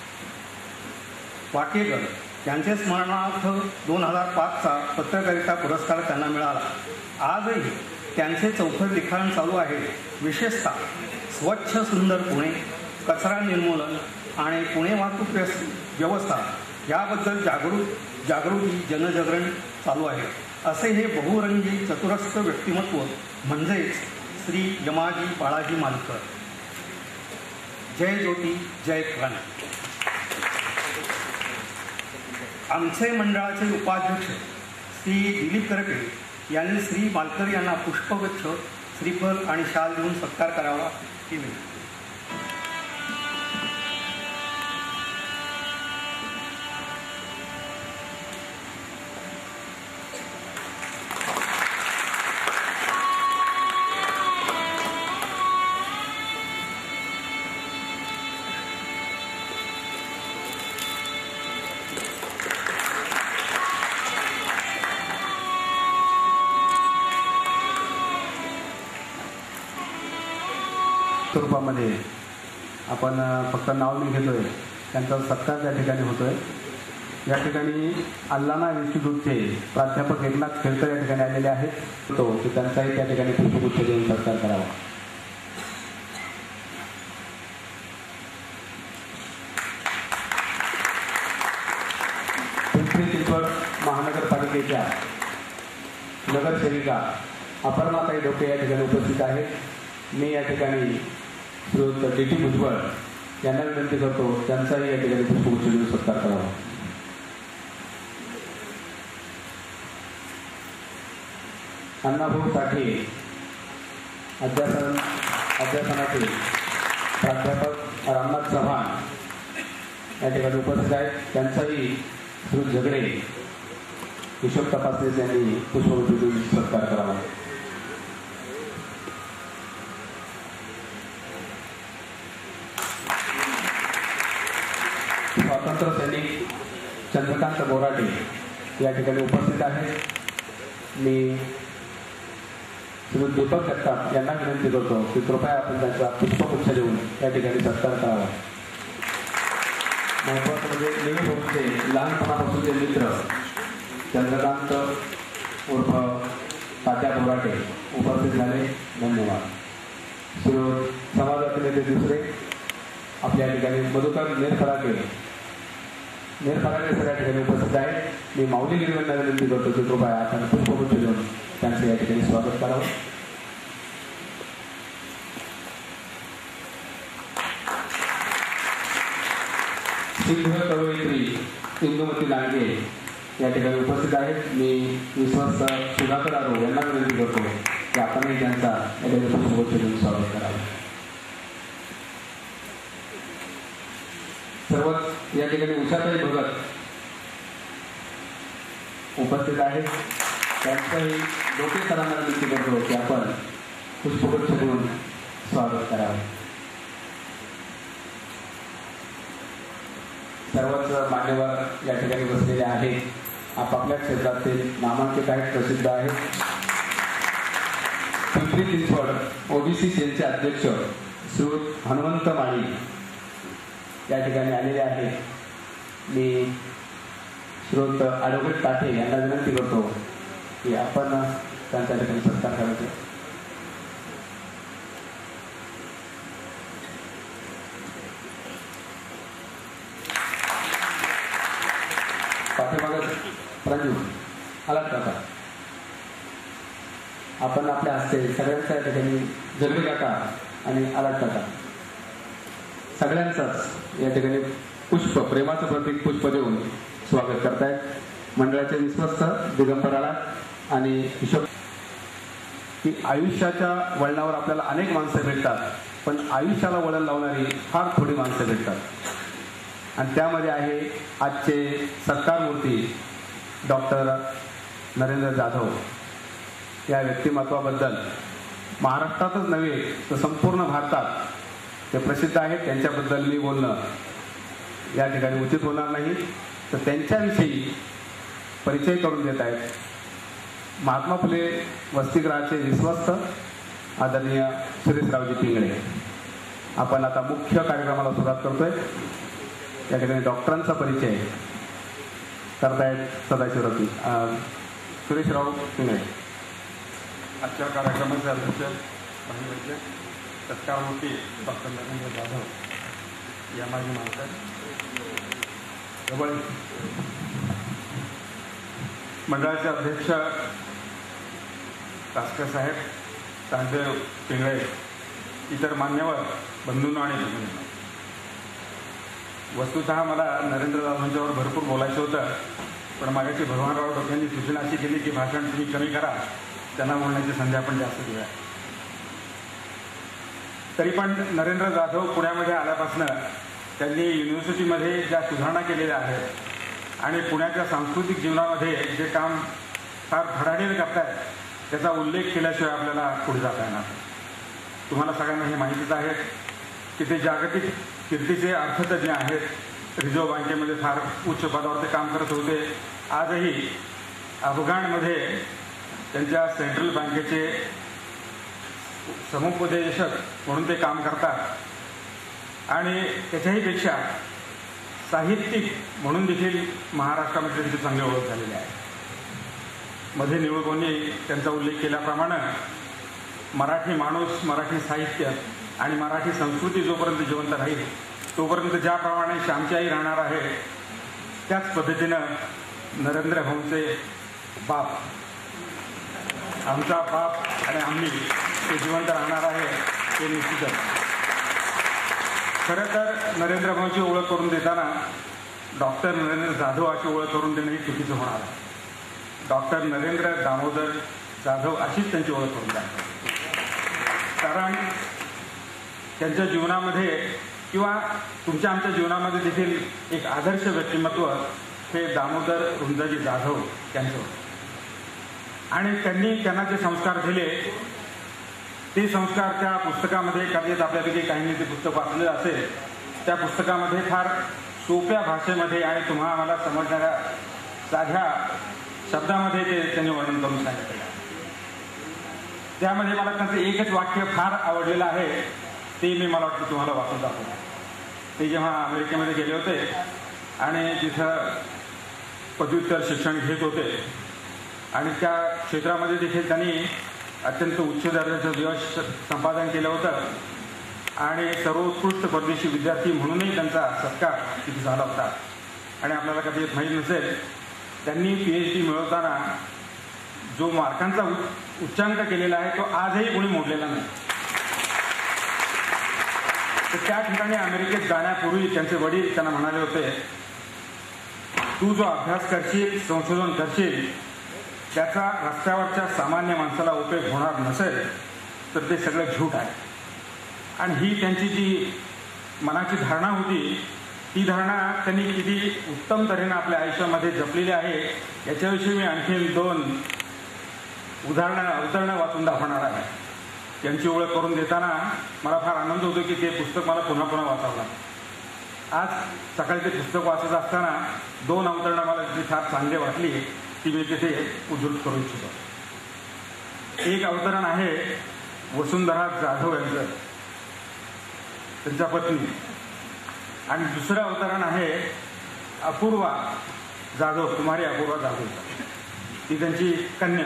वाकेकर यांचे स्मरणार्थ दोन हजार पाचचा पत्रकारिता पुरस्कार त्यांना मिळाला. आजही त्यांचे चौफर लिखाण चालू आहे. विशेषतः स्वच्छ सुंदर पुणे, कचरा निर्मूलन आणि पुणे वाहतूक व्यवस्था याबद्दल जागृत जागृती जनजागरण चालू आहे. असे हे बहुरंगी चतुरस्र व्यक्तिमत्व म्हणजेच श्री यमाजी बाळाजी मालकर. जय ज्योती जय क्रांती. आमचे मंडळाचे उपाध्यक्ष श्री दिलीप करके यांनी श्री मालकर यांना पुष्पगुच्छ, श्रीफल आणि शाल देऊन सत्कार करावा ही विनंती. स्वरूपामध्ये आपण फक्त नाव मी घेतोय, त्यांचा सत्कार त्या ठिकाणी होतोय. या ठिकाणी अल्लाना इन्स्टिट्यूटचे प्राध्यापक एकनाथ खेळकर या ठिकाणी आलेले आहेत. तो की त्यांचाही त्या ठिकाणी पुष्पगुच्छ देऊन सत्कार करावा. पिंपरी चिंचवड महानगरपालिकेच्या नगरसेविका अपर्णाताई डोके या ठिकाणी उपस्थित आहेत. मी या ठिकाणी श्रीयुत डी टी भुजबळ यांना विनंती करतो त्यांचाही या ठिकाणी पुष्पगुच्छ देऊन सत्कार करावा. अण्णाभाऊ साठे अध्यासन अध्यासनाचे प्राध्यापक रामनाथ चव्हाण या ठिकाणी उपस्थित आहेत. त्यांचाही श्री झगडे हिशोब तपासनीस यांनी पुष्पगुच्छ देऊन सत्कार करावा. स्वातंत्र्य सैनिक चंद्रकांत बोराटे या ठिकाणी उपस्थित आहेत. मी श्री दीपक जगताप यांना विनंती करतो की कृपया आपण त्यांचा पुष्पगुच्छ देऊन या ठिकाणी सत्कार करावा. महत्वाचं म्हणजे नेहमी होते लहानपणापासूनचे मित्र चंद्रकांत उर्फ तात्या बोराटे उपस्थित झाले. धन्यवाद. श्री समाजाचे नेते दुसरे आपल्या ठिकाणी मधुकर नेरफराके नेरफराके सर या ठिकाणी उपस्थित आहेत. मी माऊली गिरवेंना विनंती करतो की कृपया आपण पुष्पगुच्छ देऊन त्यांचं या ठिकाणी स्वागत करावं. सिद्ध कवयित्री इंदुमती लांडगे या ठिकाणी उपस्थित आहेत. मी विश्वास सुधाकर आरो यांना विनंती करतो की आपणही त्यांचा या ठिकाणी पुष्पगुच्छ देऊन स्वागत करावं. सर्वच या ठिकाणी उषाताई भगत उपस्थित आहेत. त्यांचंही डोके सरांना विनंती करतो की आपण पुष्पगुच्छ देऊन स्वागत करावं. सर्वच मान्यवर या ठिकाणी बसलेले आहेत. आपापल्या क्षेत्रातील नामांकित आहेत, प्रसिद्ध आहेत. पिंपरी चिंचवड ओबीसी सेलचे अध्यक्ष श्री हनुमंत माळी या ठिकाणी आलेले आहेत. मी श्रोत ॲडव्होकेट काठे यांना विनंती करतो की आपण त्यांच्या ठिकाणी सत्कार करायचा. पाठीमागं प्रांजू आलात काका, आपण आपल्या हस्ते सगळ्यांच्या ठिकाणी जगली काका आणि आलात काका सगळ्यांचाच या ठिकाणी पुष्प प्रेमाचं प्रतीक पुष्प देऊन स्वागत करतायत. मंडळाचे विश्वस्त दिगंबराला आणि हिशोब की आयुष्याच्या वळणावर आपल्याला अनेक माणसं भेटतात, पण आयुष्याला वळण लावणारी फार थोडी माणसं भेटतात. आणि त्यामध्ये आहे आजचे सत्कारमूर्ती डॉक्टर नरेंद्र जाधव. या व्यक्तिमत्वाबद्दल महाराष्ट्रातच नव्हे तर संपूर्ण भारतात ते प्रसिद्ध आहेत. त्यांच्याबद्दल मी बोलणं या ठिकाणी उचित होणार नाही, तर त्यांच्याविषयी परिचय करून देत आहेत महात्मा फुले वसतिगृहाचे विश्वस्त आदरणीय सुरेशरावजी पिंगळे. आपण आता मुख्य कार्यक्रमाला सुरुवात करतोय. या ठिकाणी डॉक्टरांचा परिचय करतायत सदाशिवराव सुरेशराव पिंगळे. आजच्या कार्यक्रमाचे अध्यक्ष मान्यवैद्य सत्कारमूर्ती डॉक्टर नरेंद्र जाधव या माजी माणसं जवळ मंडळाचे अध्यक्ष तासकर साहेब, तांदेव पिंगळे, इतर मान्यवर बंधूंनो आणि भगिनींनो, वस्तुतः मला नरेंद्र दादांच्यावर भरपूर बोलायचं होतं, पण मागाची भगवानराव डोक्यांनी सूचना अशी केली की भाषण तुम्ही कमी करा, त्यांना बोलण्याची संधी आपण जास्त देऊया. तरी पण नरेंद्र जाधव पुण्यामध्ये आल्यापासून त्यांनी युनिव्हर्सिटीमध्ये ज्या सुधारणा केलेल्या आहेत आणि पुण्याच्या सांस्कृतिक जीवनामध्ये जे काम फार धडाडीने करतायत त्याचा उल्लेख केल्याशिवाय आपल्याला पुढे जाता येणार. तुम्हाला सगळ्यांना हे माहितीच आहे की ते जागतिक कीर्तीचे अर्थतज्ञ आहेत. रिझर्व्ह बँकेमध्ये फार उच्च पदावर ते काम करत होते. आजही अफगाणमध्ये त्यांच्या सेंट्रल बँकेचे समुपदेशक म्हणून ते काम करतात आणि त्याच्याही पेक्षा साहित्यिक म्हणून देखील महाराष्ट्रामध्ये त्यांची चांगली ओळख झालेली आहे. मध्ये निवडणुकांनी त्यांचा उल्लेख केल्याप्रमाणे मराठी माणूस, मराठी साहित्य आणि मराठी संस्कृती जोपर्यंत जिवंत राहील तोपर्यंत ज्याप्रमाणे श्यामची राहणार आहे त्याच पद्धतीनं नरेंद्र भाऊंचे बाप, आमचा बाप आणि आम्ही ते जिवंत राहणार आहे हे निश्चितच. खरं तर नरेंद्र भाऊंची ओळख करून देताना डॉक्टर नरेंद्र जाधव अशी ओळख करून देणं ही चुकीचं होणार आहे. डॉक्टर नरेंद्र दामोदर जाधव अशीच त्यांची ओळख करून द्या. कारण त्यांच्या जीवनामध्ये किंवा तुमच्या आमच्या जीवनामध्ये देखील एक आदर्श व्यक्तिमत्व हे दामोदर रुंजाजी जाधव यांचं होतं आणि त्यांनी त्यांना जे संस्कार दिले ते संस्कार त्या पुस्तकामध्ये, कदाचित आपल्यापैकी काहींनी ते पुस्तक वाचलेलं असेल, त्या पुस्तकामध्ये फार सोप्या भाषेमध्ये आणि तुम्हा आम्हाला समजणाऱ्या साध्या शब्दामध्ये ते त्यांनी वर्णन करून सांगितलं. त्यामध्ये मला त्यांचं एकच वाक्य फार आवडलेलं आहे, ते मी मला वाटतं तुम्हाला वाचून दाखवतो. ते जेव्हा अमेरिकेमध्ये गेले होते आणि तिथं पदव्युत्तर शिक्षण घेत होते आणि त्या क्षेत्रामध्ये देखील त्यांनी अत्यंत उच्च दर्जाचं यश संपादन केलं होतं आणि सर्वोत्कृष्ट परदेशी विद्यार्थी म्हणूनही त्यांचा सत्कार तिथे झाला होता. आणि आपल्याला कधी माहीत नसेल, त्यांनी पी एच डी मिळवताना जो मार्कांचा उच्चांक केलेला आहे तो आजही कोणी मोडलेला नाही. तर त्या ठिकाणी अमेरिकेत जाण्यापूर्वी त्यांचे वडील त्यांना म्हणाले होते, तू जो अभ्यास करशील, संशोधन करशील, त्याचा रस्त्यावरच्या सामान्य माणसाला उपयोग होणार नसेल तर ते सगळं झूट आहे. आणि ही त्यांची जी मनाची धारणा होती ती धारणा त्यांनी किती उत्तम तऱ्हेनं आपल्या आयुष्यामध्ये जपलेली आहे याच्याविषयी मी आणखी दोन उदाहरणं अवतरणं वाचून दाखवणार आहे. त्यांची ओळख करून देताना मला फार आनंद होतो की ते पुस्तक मला पुन्हा पुन्हा वाचावं लागतं. आज सकाळी ते पुस्तक वाचत असताना दोन अवतरणं मला जी फार चांगली वाटली ती मी तिथे उद्धृत करू इच्छितो. एक अवतरण आहे वसुंधरा जाधव यांचं, त्यांच्या पत्नी, आणि दुसरं अवतरण आहे अपूर्वा जाधव, कुमारी अपूर्वा जाधव, ती त्यांची कन्या.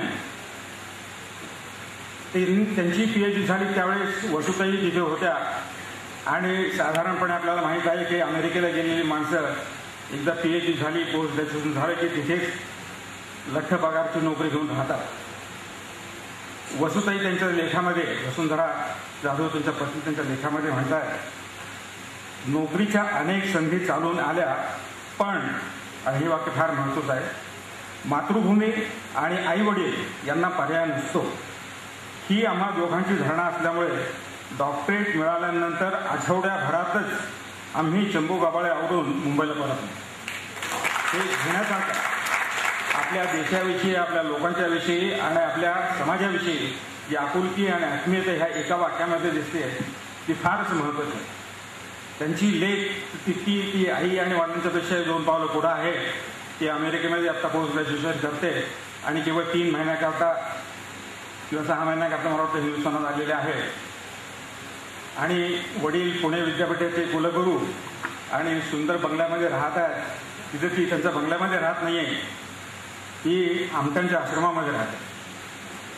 ती त्यांची पी एच डी झाली त्यावेळेस वसुताई तिथे होत्या आणि साधारणपणे आपल्याला माहीत आहे की अमेरिकेला गेलेली माणसं एकदा पी एच डी झाली, पोस्ट ग्रॅज्युएशन झालं की तिथेच लठ्ठ पगारची नोकरी घेऊन राहतात. वसुताई त्यांच्या लेखामध्ये, वसुंधरा जाधव त्यांच्या पत्नी त्यांच्या लेखामध्ये म्हणतात, नोकरीच्या अनेक संधी चालून आल्या पण, हे वाक्य फार महत्त्वाचं आहे, मातृभूमी आणि आई वडील यांना पर्याय नसतो. ही आम्हा दोघांची धारणा असल्यामुळे डॉक्टरेट मिळाल्यानंतर आठवड्याभरातच आम्ही चंबू गाबाळे आवरून मुंबईला परतलो. हे घेण्यासारखं आपल्या देशाविषयी, आपल्या लोकांच्या विषयी आणि आपल्या समाजाविषयी जी आपुलकी आणि आत्मीयता ह्या एका वाक्यामध्ये दिसते ती फारच महत्त्वाची आहे. त्यांची लेख तितकी ती आई आणि वडिलांच्यापेक्षा दोन पावलं पुढं आहे. ती अमेरिकेमध्ये आत्ता पोस्ट ग्रॅज्युएशन करते आणि केवळ तीन महिन्याकरता किंवा सहा महिन्याकरता मला वाटतं हिंदुस्थानात आलेले आहे. आणि वडील पुणे विद्यापीठाचे कुलगुरू आणि सुंदर बंगल्यामध्ये राहत आहेत. तिथे ती त्यांच्या बंगल्यामध्ये राहत नाही आहे, ती आमट्यांच्या आश्रमामध्ये राहते.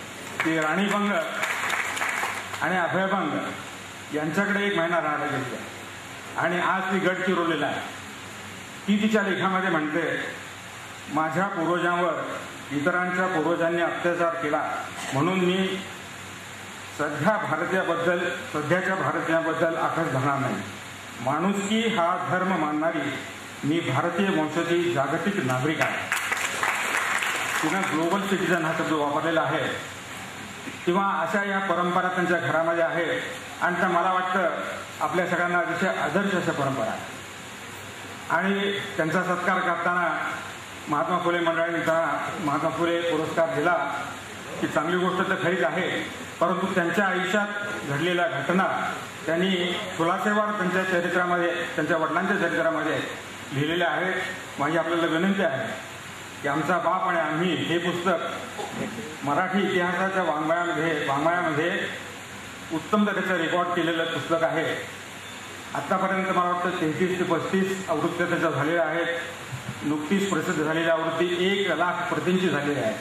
की राणी बंग आणि अभय बंग यांच्याकडे एक महिना राहायला गेली आणि आज ती गडचिरोलीला आहे. ती तिच्या लेखामध्ये म्हणते, माझ्या पूर्वजांवर इतरांच्या पूर्वजांनी अत्याचार केला म्हणून मी सध्या भारतीयाबद्दल सध्याच्या भारतीयांबद्दल आकाश धरणार नाही. माणुसकी हा धर्म मानणारी मी भारतीय वंशाची जागतिक नागरिक आहे. तिनं ग्लोबल सिटीजन हा शब्द वापरलेला आहे. किंवा अशा या परंपरा त्यांच्या घरामध्ये आहे आणि त्या मला वाटतं आपल्या सगळ्यांना अतिशय आदर्श अशा परंपरा आहे. आणि त्यांचा सत्कार करताना महात्मा फुले मंडळाने त्यांना महात्मा फुले पुरस्कार दिला की चांगली गोष्ट तर खरीच आहे, परंतु त्यांच्या आयुष्यात घडलेल्या घटना त्यांनी खुलासेवार त्यांच्या चरित्रामध्ये त्यांच्या वडिलांच्या चरित्रामध्ये लिहिलेल्या आहेत. माझी आपल्याला विनंती आहे की आमचा बाप आणि आम्ही हे पुस्तक मराठी इतिहासाच्या वाङ्मयामध्ये वाङ्मयामध्ये उत्तम दर्जाचं रेकॉर्ड केलेलं पुस्तक आहे. आत्तापर्यंत मला वाटतं तेहतीस ते पस्तीस आवृत्त्या त्याच्या झालेल्या आहेत. नुकतीच प्रसिद्ध झालेली आवृत्ती एक लाख प्रतींची झालेली आहे.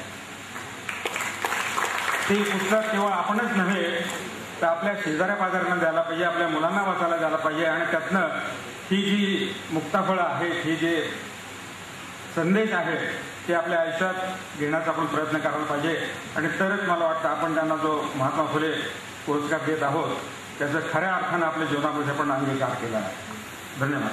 ते पुस्तक केवळ आपणच नव्हे तर आपल्या शेजाऱ्या पाजाऱ्यांना द्यायला पाहिजे, आपल्या मुलांना वाचायला द्यायला पाहिजे आणि त्यातनं ही जी मुक्ताफळं आहेत, ही जे संदेश आहेत ते आपल्या आयुष्यात घेण्याचा आपण प्रयत्न करायला पाहिजे. आणि तरच मला वाटतं आपण त्यांना जो महात्मा फुले पुरस्कार देत आहोत त्याचं खऱ्या अर्थानं आपल्या जीवनामध्ये आपण अंगीकार केला आहे. धन्यवाद.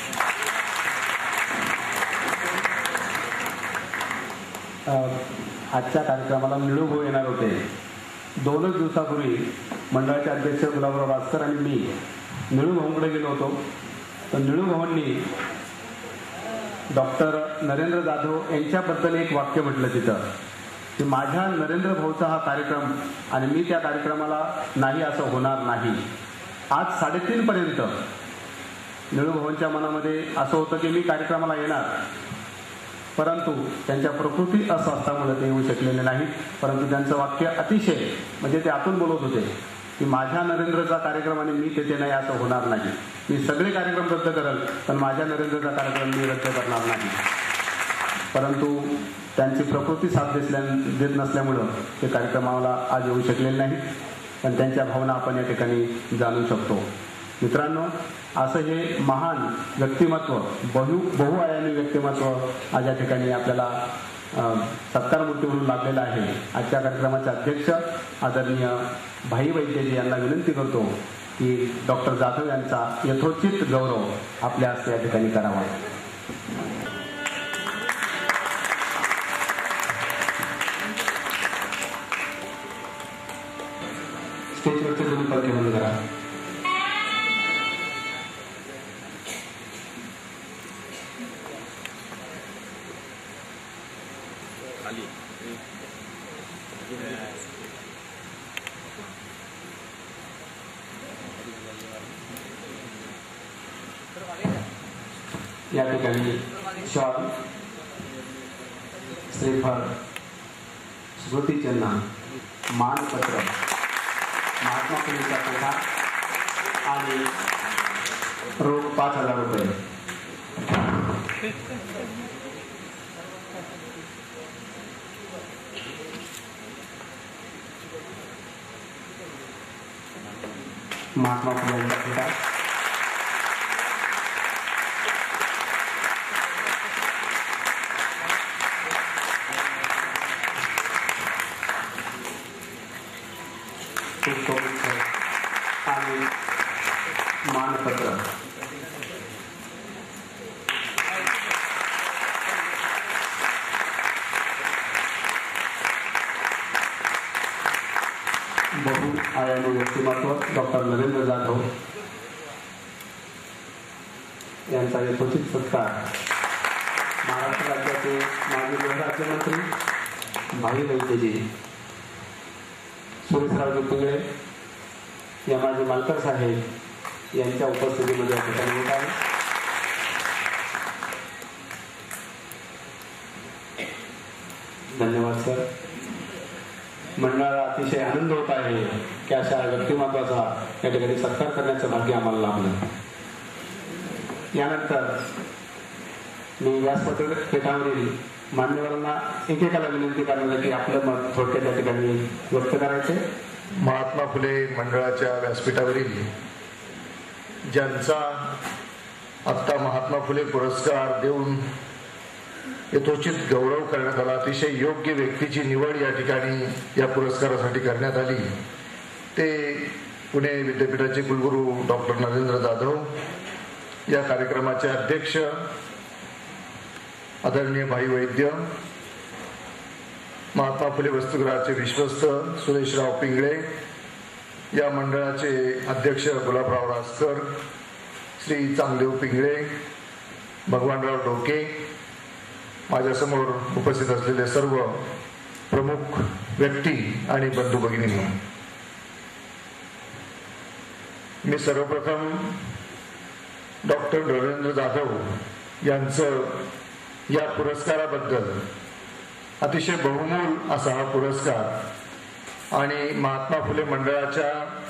आजच्या कार्यक्रमाला निळू भाऊ येणार होते. दोनच दिवसापूर्वी मंडळाचे अध्यक्ष गुलाबराव राजकर आणि मी निळू भाऊंकडे गेलो होतो. तर निळू भाऊंनी डॉक्टर नरेंद्र जाधव यांच्याबद्दल एक वाक्य म्हटलं तिथं की माझ्या नरेंद्र भाऊचा हा कार्यक्रम आणि मी त्या कार्यक्रमाला नाही असं होणार नाही. आज साडेतीन पर्यंत निळू भाऊंच्या मनामध्ये असं होतं की मी कार्यक्रमाला येणार, परंतु त्यांच्या प्रकृती अस्वास्थ्यामुळे ते येऊ शकलेले नाहीत. परंतु त्यांचं वाक्य अतिशय म्हणजे ते आतून बोलत होते की माझ्या नरेंद्रचा कार्यक्रम आणि मी तेथे नाही असं होणार नाही. मी सगळे कार्यक्रम रद्द करेल पण माझ्या नरेंद्रचा कार्यक्रम मी रद्द करणार नाही. परंतु त्यांची प्रकृती साथ दिसल्या देत नसल्यामुळं ते कार्यक्रमाला आज येऊ शकलेले नाही. पण त्यांच्या भावना आपण या ठिकाणी जाणू शकतो. मित्रांनो, असं हे महान व्यक्तिमत्व, बहु बहुआयामी व्यक्तिमत्व आज या ठिकाणी आपल्याला सत्कार मूर्ती म्हणून लागलेला आहे. आजच्या कार्यक्रमाचे अध्यक्ष आदरणीय भाई वैद्यजी यांना विनंती करतो की डॉक्टर जाधव यांचा यथोचित गौरव आपल्या हस्ते या ठिकाणी करावा. स्टेजवरचे दोन पडके बंद करा. या ठिकाणी शॉल, श्रीफळ, स्मृतिचिन्ह, मानपत्र, महात्मा फुलेचा पेढा आणि रोख पाच हजार रुपये. महात्मा फुलेचा पेढा आणि मानपत्र. बहुआयामी व्यक्तिमत्व डॉक्टर नरेंद्र जाधव यांचा यथोचित सत्कार महाराष्ट्र राज्याचे माजी गृहराज्यमंत्री भाई वैद्यजी, सुरेशरावजी पिंगळे या माजी मालकर साहेब यांच्या उपस्थितीमध्ये या ठिकाणी होत आहे. धन्यवाद सर. मंडळाला अतिशय आनंद होत आहे की अशा व्यक्तिमत्वाचा या ठिकाणी सत्कार करण्याचं भाग्य आम्हाला लाभलं. यानंतर मी व्यासपीठावरील मान्यवरांना एकेकाला विनंती करण्याला की आपलं मत थोडक्यात त्या ठिकाणी व्यक्त करायचे. महात्मा फुले मंडळाच्या व्यासपीठावरील ज्यांचा आत्ता महात्मा फुले पुरस्कार देऊन यथोचित गौरव करण्यात आला, अतिशय योग्य व्यक्तीची निवड या ठिकाणी या पुरस्कारासाठी करण्यात आली, ते पुणे विद्यापीठाचे कुलगुरू डॉक्टर नरेंद्र जाधव, या कार्यक्रमाचे अध्यक्ष आदरणीय भाई वैद्य, महात्मा फुले वसतिगृहाचे विश्वस्त सुरेशराव पिंगळे, या मंडळाचे अध्यक्ष गुलाबराव रासकर, श्री चांगदेव पिंगळे, भगवानराव डोके, माझ्यासमोर उपस्थित असलेले सर्व प्रमुख व्यक्ती आणि बंधू भगिनींनो, मी सर्वप्रथम डॉक्टर नरेंद्र जाधव यांचं या पुरस्काराबद्दल, अतिशय बहुमूल असा हा पुरस्कार आणि महात्मा फुले मंडळाच्या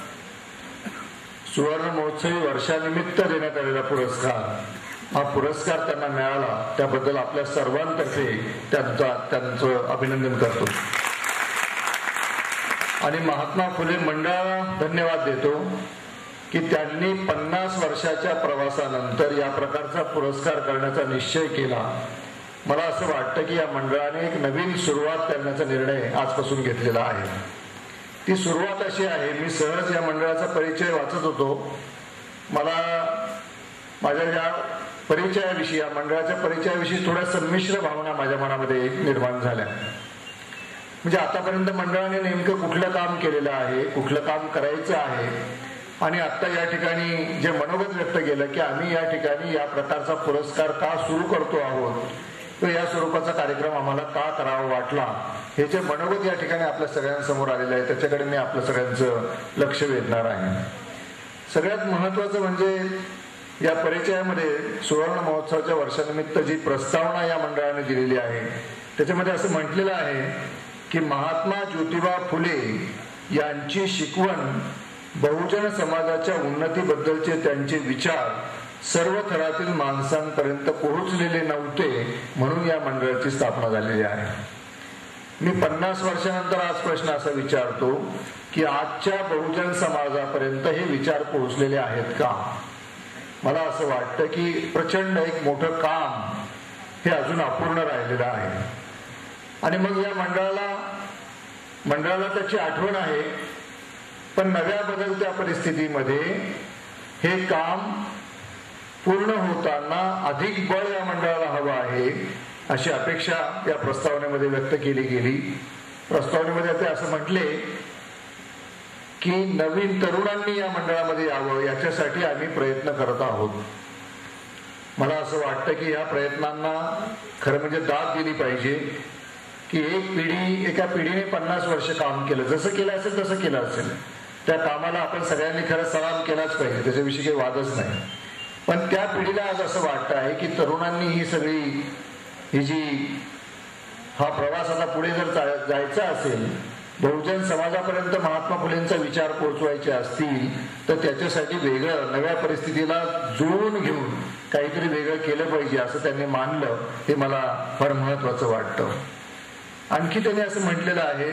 सुवर्ण महोत्सवी वर्षानिमित्त देण्यात आलेला पुरस्कार, हा पुरस्कार त्यांना मिळाला त्याबद्दल आपल्या सर्वांतर्फे त्यांचा त्यांचं अभिनंदन करतो आणि महात्मा फुले मंडळाला धन्यवाद देतो की त्यांनी पन्नास वर्षाच्या प्रवासानंतर या प्रकारचा पुरस्कार करण्याचा निश्चय केला. मला असं वाटतं की या मंडळाने एक नवीन सुरुवात करण्याचा निर्णय आजपासून घेतलेला आहे. ती सुरुवात अशी आहे, मी सहज या मंडळाचा परिचय वाचत होतो, मला माझ्या या परिचयाविषयी, या मंडळाच्या परिचयाविषयी थोड्या संमिश्र भावना माझ्या मनामध्ये निर्माण झाल्या. म्हणजे आतापर्यंत मंडळाने नेमकं कुठलं काम केलेलं आहे, कुठलं काम करायचं आहे, आणि आता या ठिकाणी जे मनोगत व्यक्त केलं की आम्ही या ठिकाणी या प्रकारचा पुरस्कार का सुरू करतो आहोत, तो या स्वरूपाचा कार्यक्रम आम्हाला का करावा वाटला, हे जे मनोगत या ठिकाणी आपल्या सगळ्यांसमोर आलेलं आहे, त्याच्याकडे मी आपलं सगळ्यांचं लक्ष वेधणार आहे. सगळ्यात महत्वाचं म्हणजे या परिचयामध्ये सुवर्ण महोत्सवाच्या वर्षानिमित्त जी प्रस्तावना या मंडळाने दिलेली आहे, त्याच्यामध्ये असं म्हटलेलं आहे की महात्मा ज्योतिबा फुले यांची शिकवण, बहुजन समाजाच्या उन्नतीबद्दलचे त्यांचे विचार सर्व थरातील माणसांपर्यंत पोहोचलेले नव्हते, म्हणून या मंडळाची स्थापना झालेली आहे. मी पन्नास वर्षानंतर आज प्रश्न असा विचारतो की आजच्या बहुजन समाजापर्यंत हे विचार पोहोचलेले आहेत का? मला असं वाटतं की प्रचंड एक मोठं काम हे अजून अपूर्ण राहिलेलं आहे. आणि मग या मंडळाला मंडळाला त्याची आठवण आहे, पण नव्या बदलत्या परिस्थितीमध्ये हे काम पूर्ण होताना अधिक बळ या मंडळाला हवं आहे, अशी अपेक्षा या प्रस्तावनेमध्ये व्यक्त केली गेली. प्रस्तावनेमध्ये ते असं म्हटले की नवीन तरुणांनी या मंडळामध्ये यावं, याच्यासाठी आम्ही प्रयत्न करत आहोत. मला असं वाटतं की या प्रयत्नांना खरं म्हणजे दाद दिली पाहिजे की एक पिढी, एका पिढीने पन्नास वर्ष काम केलं, जसं केलं असेल तसं केलं असेल, त्या कामाला आपण सगळ्यांनी खरं सलाम केलाच पाहिजे, त्याच्याविषयी काही वादच नाही. पण त्या पिढीला आज असं वाटतं आहे की तरुणांनी ही सगळी ही जी हा प्रवास आता पुढे जर जायचा असेल, बहुजन समाजापर्यंत महात्मा फुलेंचा विचार पोहोचवायचे असतील, तर त्याच्यासाठी वेगळं नव्या परिस्थितीला जुळवून घेऊन काहीतरी वेगळं केलं पाहिजे असं त्यांनी मानलं. हे मला फार महत्वाचं वाटतं. आणखी त्यांनी असं म्हटलेलं आहे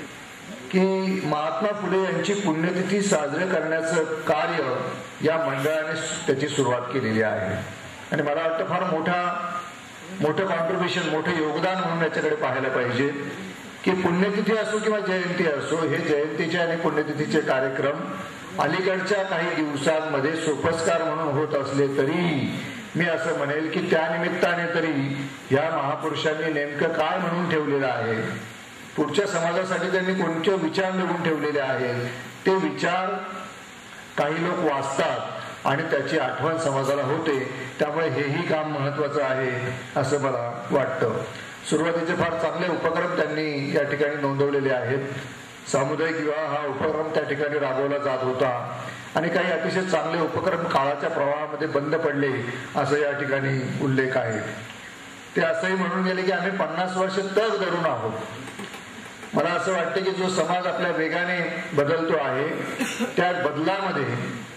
की महात्मा फुले यांची पुण्यतिथी साजरे करण्याचं कार्य या मंडळाने त्याची सुरुवात केलेली आहे आणि मला वाटतं फार मोठा मोठं कॉन्ट्रीब्युशन, मोठं योगदान म्हणून याच्याकडे पाहायला पाहिजे की पुण्यतिथी असो किंवा जयंती असो, हे जयंतीचे आणि पुण्यतिथीचे कार्यक्रम अलीकडच्या काही दिवसांमध्ये सोपस्कार म्हणून होत असले तरी मी असं म्हणेल की त्या निमित्ताने तरी या महापुरुषांनी नेमकं काय म्हणून ठेवलेलं आहे, पुढच्या समाजासाठी त्यांनी कोणते विचार निघून ठेवलेले आहेत, ते विचार काही लोक वाचतात आणि त्याची आठवण समाजाला होते. त्यामुळे हेही काम महत्वाचं आहे असं मला वाटतं. सुरुवातीचे फार चांगले उपक्रम त्यांनी या ठिकाणी नोंदवलेले आहेत. सामुदायिक विवाह हा उपक्रम त्या ठिकाणी राबवला जात होता आणि काही अतिशय चांगले उपक्रम काळाच्या प्रवाहामध्ये बंद पडले असं या ठिकाणी उल्लेख आहे. ते असंही म्हणून गेले की आम्ही पन्नास वर्ष तग धरून आहोत. मला असं वाटतं की जो समाज आपल्या वेगाने बदलतो आहे, त्या बदलामध्ये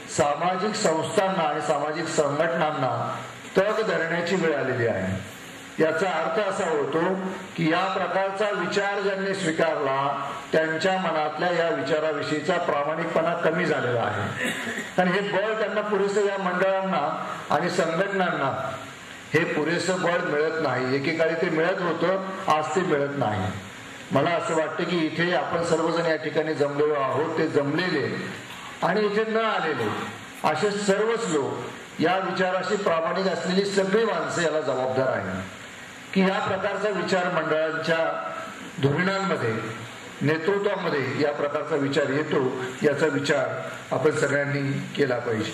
सामाजिक संस्थांना आणि सामाजिक संघटनांना तग धरण्याची वेळ आलेली आहे. याचा अर्थ असा होतो की या प्रकारचा विचार ज्यांनी स्वीकारला त्यांच्या मनातल्या या विचाराविषयीचा प्रामाणिकपणा कमी झालेला आहे. कारण हे बळ त्यांना पुरेसं या मंडळांना आणि संघटनांना हे पुरेसं बळ मिळत नाही. एकेकाळी ते मिळत होतं, आज ते मिळत नाही. मला असं वाटतं की इथे आपण सर्वजण या ठिकाणी जमलेलो आहोत, ते जमलेले आणि इथे न आलेले असे सर्वच लोक या विचाराशी प्रामाणिक असलेली सगळी माणसं याला जबाबदार आहेत की या प्रकारचा विचार मंडळांच्या धोरणांमध्ये नेतृत्वामध्ये या प्रकारचा विचार येतो, याचा विचार आपण सगळ्यांनी केला पाहिजे.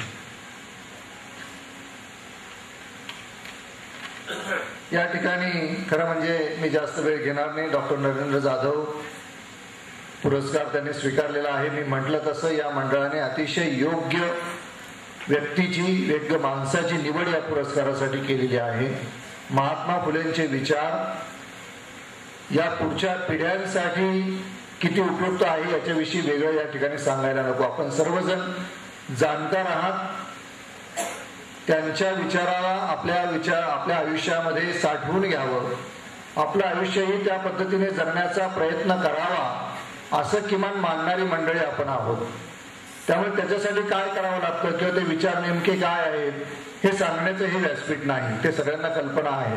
या ठिकाणी खरं म्हणजे मी जास्त वेळ घेणार नाही. डॉक्टर नरेंद्र जाधव पुरस्कार त्यांनी स्वीकारलेला आहे. मी म्हटलं तसं या मंडळाने अतिशय योग्य व्यक्तीची, योग्य माणसाची निवड या पुरस्कारासाठी केलेली आहे. महात्मा फुलेंचे विचार या पुढच्या पिढ्यांसाठी किती उपयुक्त आहे याच्याविषयी वेगळं या ठिकाणी सांगायला नको. आपण सर्वजण जाणकार आहात. त्यांच्या विचाराला आपल्या विचार आपल्या आयुष्यामध्ये साठवून घ्यावं, आपलं आयुष्यही त्या पद्धतीने जगण्याचा प्रयत्न करावा असं किमान मानणारी मंडळी आपण आहोत. त्यामुळे त्याच्यासाठी काय करावं लागतं किंवा ते विचार नेमके काय आहेत हे सांगण्याचं हे व्यासपीठ नाही, ते सगळ्यांना कल्पना आहे.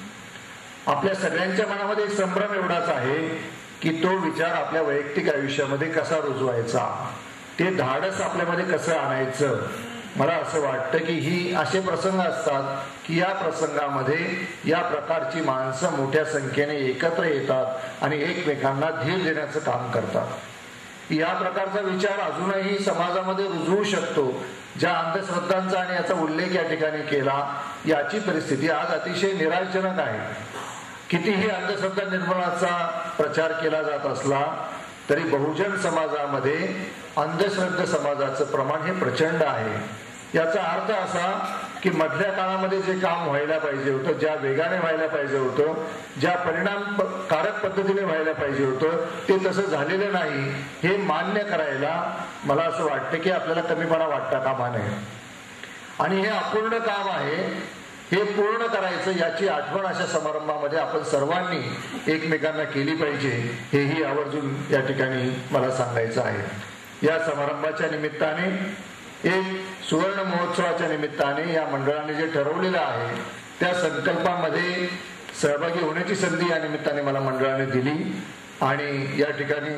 आपल्या सगळ्यांच्या मनामध्ये एक संभ्रम एवढाच आहे की तो विचार आपल्या वैयक्तिक आयुष्यामध्ये कसा रुजवायचा, ते धाडस आपल्यामध्ये कसं आणायचं. मला असं वाटतं की ही असे प्रसंग असतात की या प्रसंगामध्ये या प्रकारची माणसं मोठ्या संख्येने एकत्र येतात आणि एकमेकांना धीर देण्याचं काम करतात. या प्रकारचा विचार अजूनही समाजामध्ये रुजवू शकतो. ज्या अंधश्रद्धांचा आणि याचा उल्लेख या ठिकाणी केला, याची परिस्थिती आज अतिशय निराशजनक आहे. कितीही अंधश्रद्धा निर्मूलनाचा प्रचार केला जात असला तरी बहुजन समाजामध्ये अंधश्रद्धा समाजाचं प्रमाण हे प्रचंड आहे. याचा अर्थ असा की मधल्या काळामध्ये जे काम व्हायला पाहिजे होतं, ज्या वेगाने व्हायला पाहिजे होतं, ज्या परिणामकारक पद्धतीने व्हायला पाहिजे होतं, ते तसं झालेलं नाही. हे मान्य करायला मला असं वाटतं की आपल्याला कमीपणा वाटता कामा नये. आणि हे अपूर्ण काम आहे, हे पूर्ण करायचं याची आठवण अशा समारंभामध्ये आपण सर्वांनी एकमेकांना केली पाहिजे, हेही आवर्जून या ठिकाणी मला सांगायचं आहे. या समारंभाच्या निमित्ताने, एक सुवर्ण महोत्सवाच्या निमित्ताने या मंडळाने जे ठरवलेलं आहे त्या संकल्पामध्ये सहभागी होण्याची संधी या निमित्ताने मला मंडळाने दिली. आणि या ठिकाणी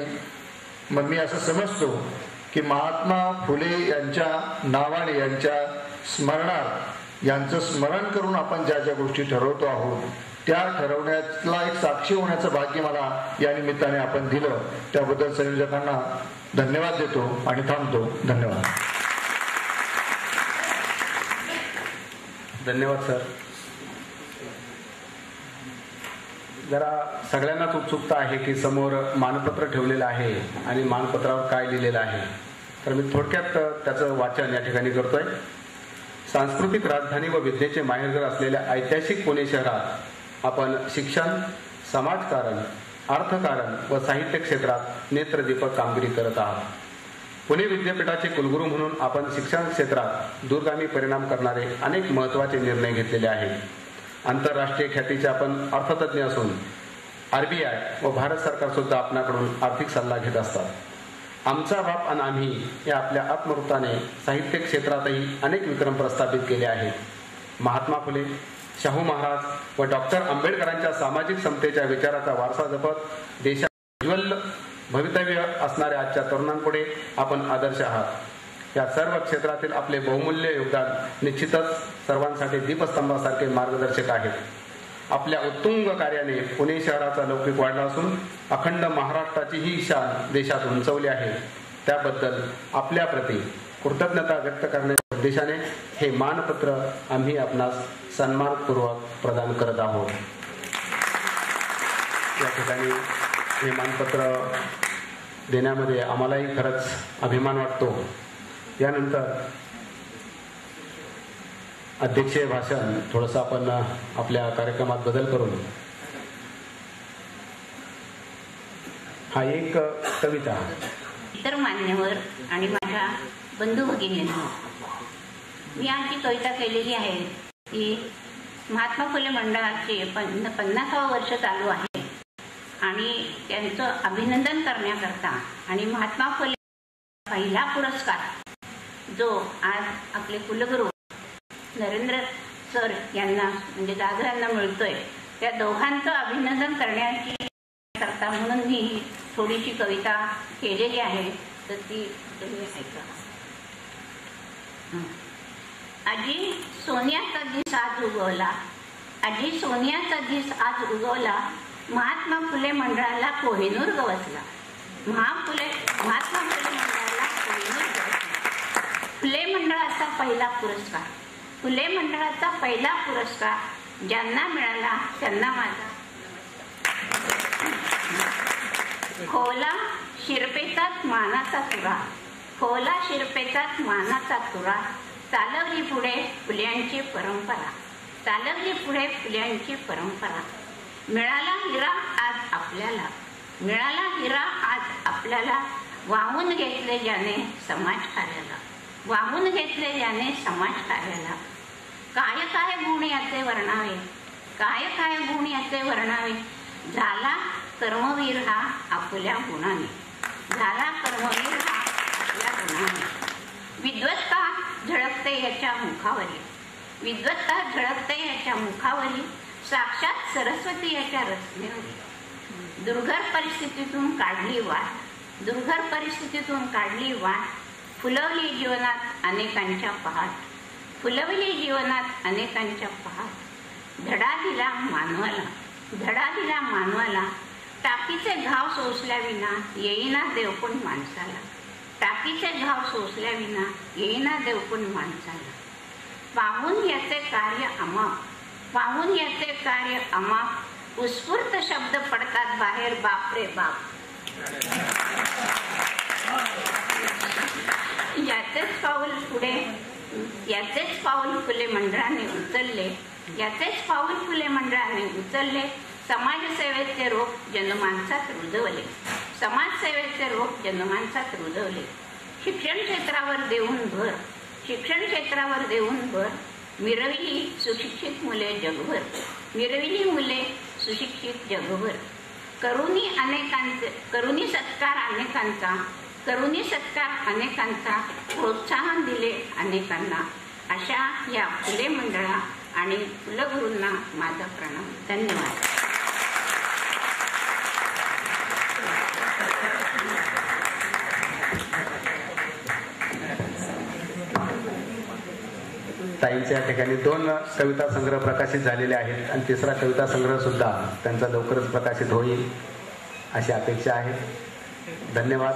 मग मी असं समजतो की महात्मा फुले यांच्या नावाने, यांच्या स्मरणार्थ, यांचं स्मरण करून आपण ज्या ज्या गोष्टी ठरवतो आहोत त्या ठरवण्यातला एक साक्षी होण्याचं भाग्य मला या निमित्ताने आपण दिलं. त्याबद्दल संयोजकांना धन्यवाद देतो आणि थांबतो. धन्यवाद. धन्यवाद सर. जरा सगळ्यांनाच उत्सुकता आहे की समोर मानपत्र ठेवलेलं आहे आणि मानपत्रावर काय लिहिलेलं आहे, तर मी थोडक्यात त्याचं वाचन या ठिकाणी करतोय. सांस्कृतिक राजधानी व विद्येचे माहेरघर असलेल्या ऐतिहासिक पुणे शहरात आपण शिक्षण, समाजकारण, अर्थकारण व साहित्य क्षेत्रात नेत्रदीपक कामगिरी करत आहात. पुणे विद्यापीठाचे कुलगुरू म्हणून आपण शिक्षण क्षेत्रात दूरगामी परिणाम करणारे अनेक महत्त्वाचे निर्णय घेतलेले आहेत. आंतरराष्ट्रीय ख्यातीचे आपण अर्थतज्ञ असून आरबीआय व भारत सरकार सुद्धा आपणाकडून आर्थिक सल्ला घेत असतात. आमचा बाप आणि आम्ही या आपल्या आत्मवृत्ताने साहित्य क्षेत्रातही अनेक विक्रम प्रस्थापित केले आहेत. महात्मा फुले, शाहू महाराज व डॉक्टर आंबेडकरांच्या सामाजिक समतेच्या विचाराचा वारसा जपत देशात उज्ज्वल भवितव्य असणाऱ्या आजच्या तरुणांपुढे आपण आदर्श आहात. या सर्व क्षेत्रातील आपले बहुमूल्य योगदान निश्चितच सर्वांसाठी दीपस्तंभासारखे मार्गदर्शक आहेत. आपल्या उत्तुंग कार्याने पुणे शहराचा लौकिक वाढला असून अखंड महाराष्ट्राची ही शान देशात उंचवली आहे. त्याबद्दल आपल्या प्रती कृतज्ञता व्यक्त करण्याच्या उद्देशाने हे मानपत्र आम्ही आपणास सन्मानपूर्वक प्रदान करत आहोत. या ठिकाणी हे मानपत्र देण्यामध्ये आम्हालाही खरंच अभिमान वाटतो. यानंतर अध्यक्षीय भाषण थोडंसं आपण आपल्या कार्यक्रमात बदल करून हा एक कविता. इतर मान्यवर आणि माझ्या बंधू भगिनींनो, मी आणखी कविता केलेली आहे ती महात्मा फुले मंडळाचे पन्न पन्नासावं वर्ष चालू आहे आणि त्यांचं अभिनंदन करण्याकरता आणि महात्मा फुले पहिला पुरस्कार जो आज आपले कुलगुरू नरेंद्र सर यांना म्हणजे दादा यांना मिळतोय, त्या दोघांचं अभिनंदन करण्याची करता म्हणून मी थोडीशी कविता केलेली आहे, तर ती तुम्ही ऐका. आजी सोन्याचा दिस आज उगवला, आजी सोन्याचा दिस आज उगवला, महात्मा फुले मंडळाला कोहिनूर गवसला, महाफुले महात्मा फुले मंडळाला कोहिनूर गवसला. फुले मंडळाचा पहिला पुरस्कार, फुले मंडळाचा पहिला पुरस्कार ज्यांना मिळाला त्यांना माझा खोला शिरपेचात मानाचा तुरा, खोला शिरपेचात मानाचा तुरा, चालवली पुढे फुल्यांची परंपरा, चालवली पुढे फुल्यांची परंपरा. मिळाला हिरा आज आपल्याला, मिळाला हिरा आज आपल्याला, वाहून घेतले ज्याने समाज कार्याला, वाहून घेतले ज्याने समाज कार्याला. काय काय गुण याचे वर्णावे, काय काय गुण याचे वर्णावे, झाला कर्मवीर हा आपल्या गुणाने, झाला कर्मवीर हा आपल्या गुणाने. विद्वत्ता झळकते याच्या मुखावरी, विद्वत्ता झळकते याच्या मुखावरी, साक्षात सरस्वती याच्या रचनेवरी. दुर्घर परिस्थितीतून काढली वाट, दुर्घर परिस्थितीतून काढली वाट, फुलवली जीवनात अनेकांच्या पहाट, फुलवली जीवनात अनेकांच्या पहाट. धडा दिला मानवाला, धडा दिला मानवाला, टाकीचे घाव सोसल्याविना येईना देवकोण माणसाला, टाकीचे घाव सोसल्याविना येईना देवकोण माणसाला. पाहून याचे कार्य अमाप, पाहून याचे कार्य अमाप, उत्स्फूर्त शब्द पडतात बाहेर बाप रे बाप. याचेच पाऊल पुढे, याचेच पाऊल फुले मंडळाने उचलले, याचेच पाऊल फुले मंडळाने उचलले. समाजसेवेचे रोप जनमानसात रुजवले, समाजसेवेचे रोप जनमानसात रुजवले. शिक्षण क्षेत्रावर देऊन भर, शिक्षण क्षेत्रावर देऊन भर, मिरविली सुशिक्षित मुले जगभर, मिरविली मुले सुशिक्षित जगभर. करुणी अनेकांचे, करुणी सत्कार अनेकांचा, करुणी सत्कार अनेकांचा, प्रोत्साहन दिले अनेकांना. अशा या फुले मंडळा आणि कुलगुरूंना माझा प्रणाम. धन्यवाद. ताईंच्या या ठिकाणी दोन कविता संग्रह प्रकाशित झालेले आहेत आणि तिसरा कविता संग्रह सुद्धा त्यांचा लवकरच प्रकाशित होईल अशी अपेक्षा आहे. धन्यवाद.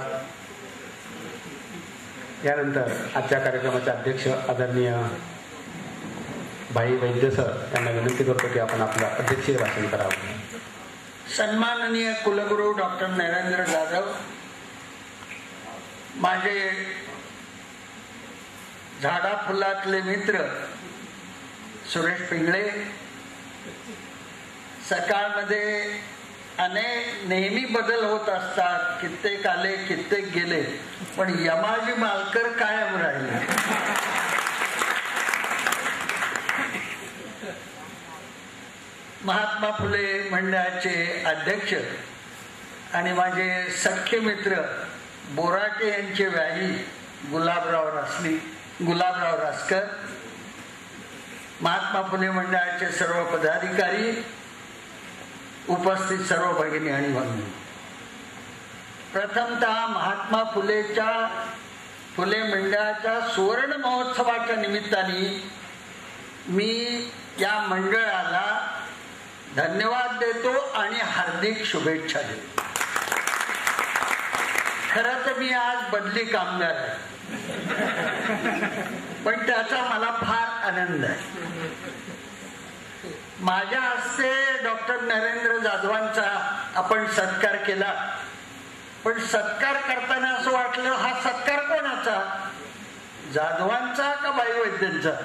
यानंतर आजच्या कार्यक्रमाचे अध्यक्ष आदरणीय भाई वैद्य सर यांना विनंती करतो की आपण आपलं अध्यक्षीय भाषण करावं. सन्माननीय कुलगुरू डॉक्टर नरेंद्र जाधव, माझे झाडा फुलातले मित्र सुरेश पिंगळे, सकाळमध्ये अनेक नेहमी बदल होत असतात, कित्येक आले कित्येक गेले, पण यमाजी मालकर कायम राहिले. महात्मा फुले मंडळाचे अध्यक्ष आणि माझे सख्खे मित्र बोराटे यांचे व्याही गुलाबराव रासली गुलाबराव रासकर, महात्मा फुले मंडळाचे सर्व पदाधिकारी, उपस्थित सर्व भगिनी आणि बंधू. प्रथमतः महात्मा फुलेच्या फुले मंडळाच्या सुवर्ण महोत्सवाच्या निमित्ताने मी या मंडळाला धन्यवाद देतो आणि हार्दिक शुभेच्छा देतो. खरं तर मी आज बदली कामगार आहे, पण त्याचा मला फार आनंद आहे. माझ्या हस्ते डॉक्टर नरेंद्र जाधवांचा आपण सत्कार केला, पण सत्कार करताना असं वाटलं हा सत्कार कोणाचा, जाधवांचा का बाई वैद्यांचा.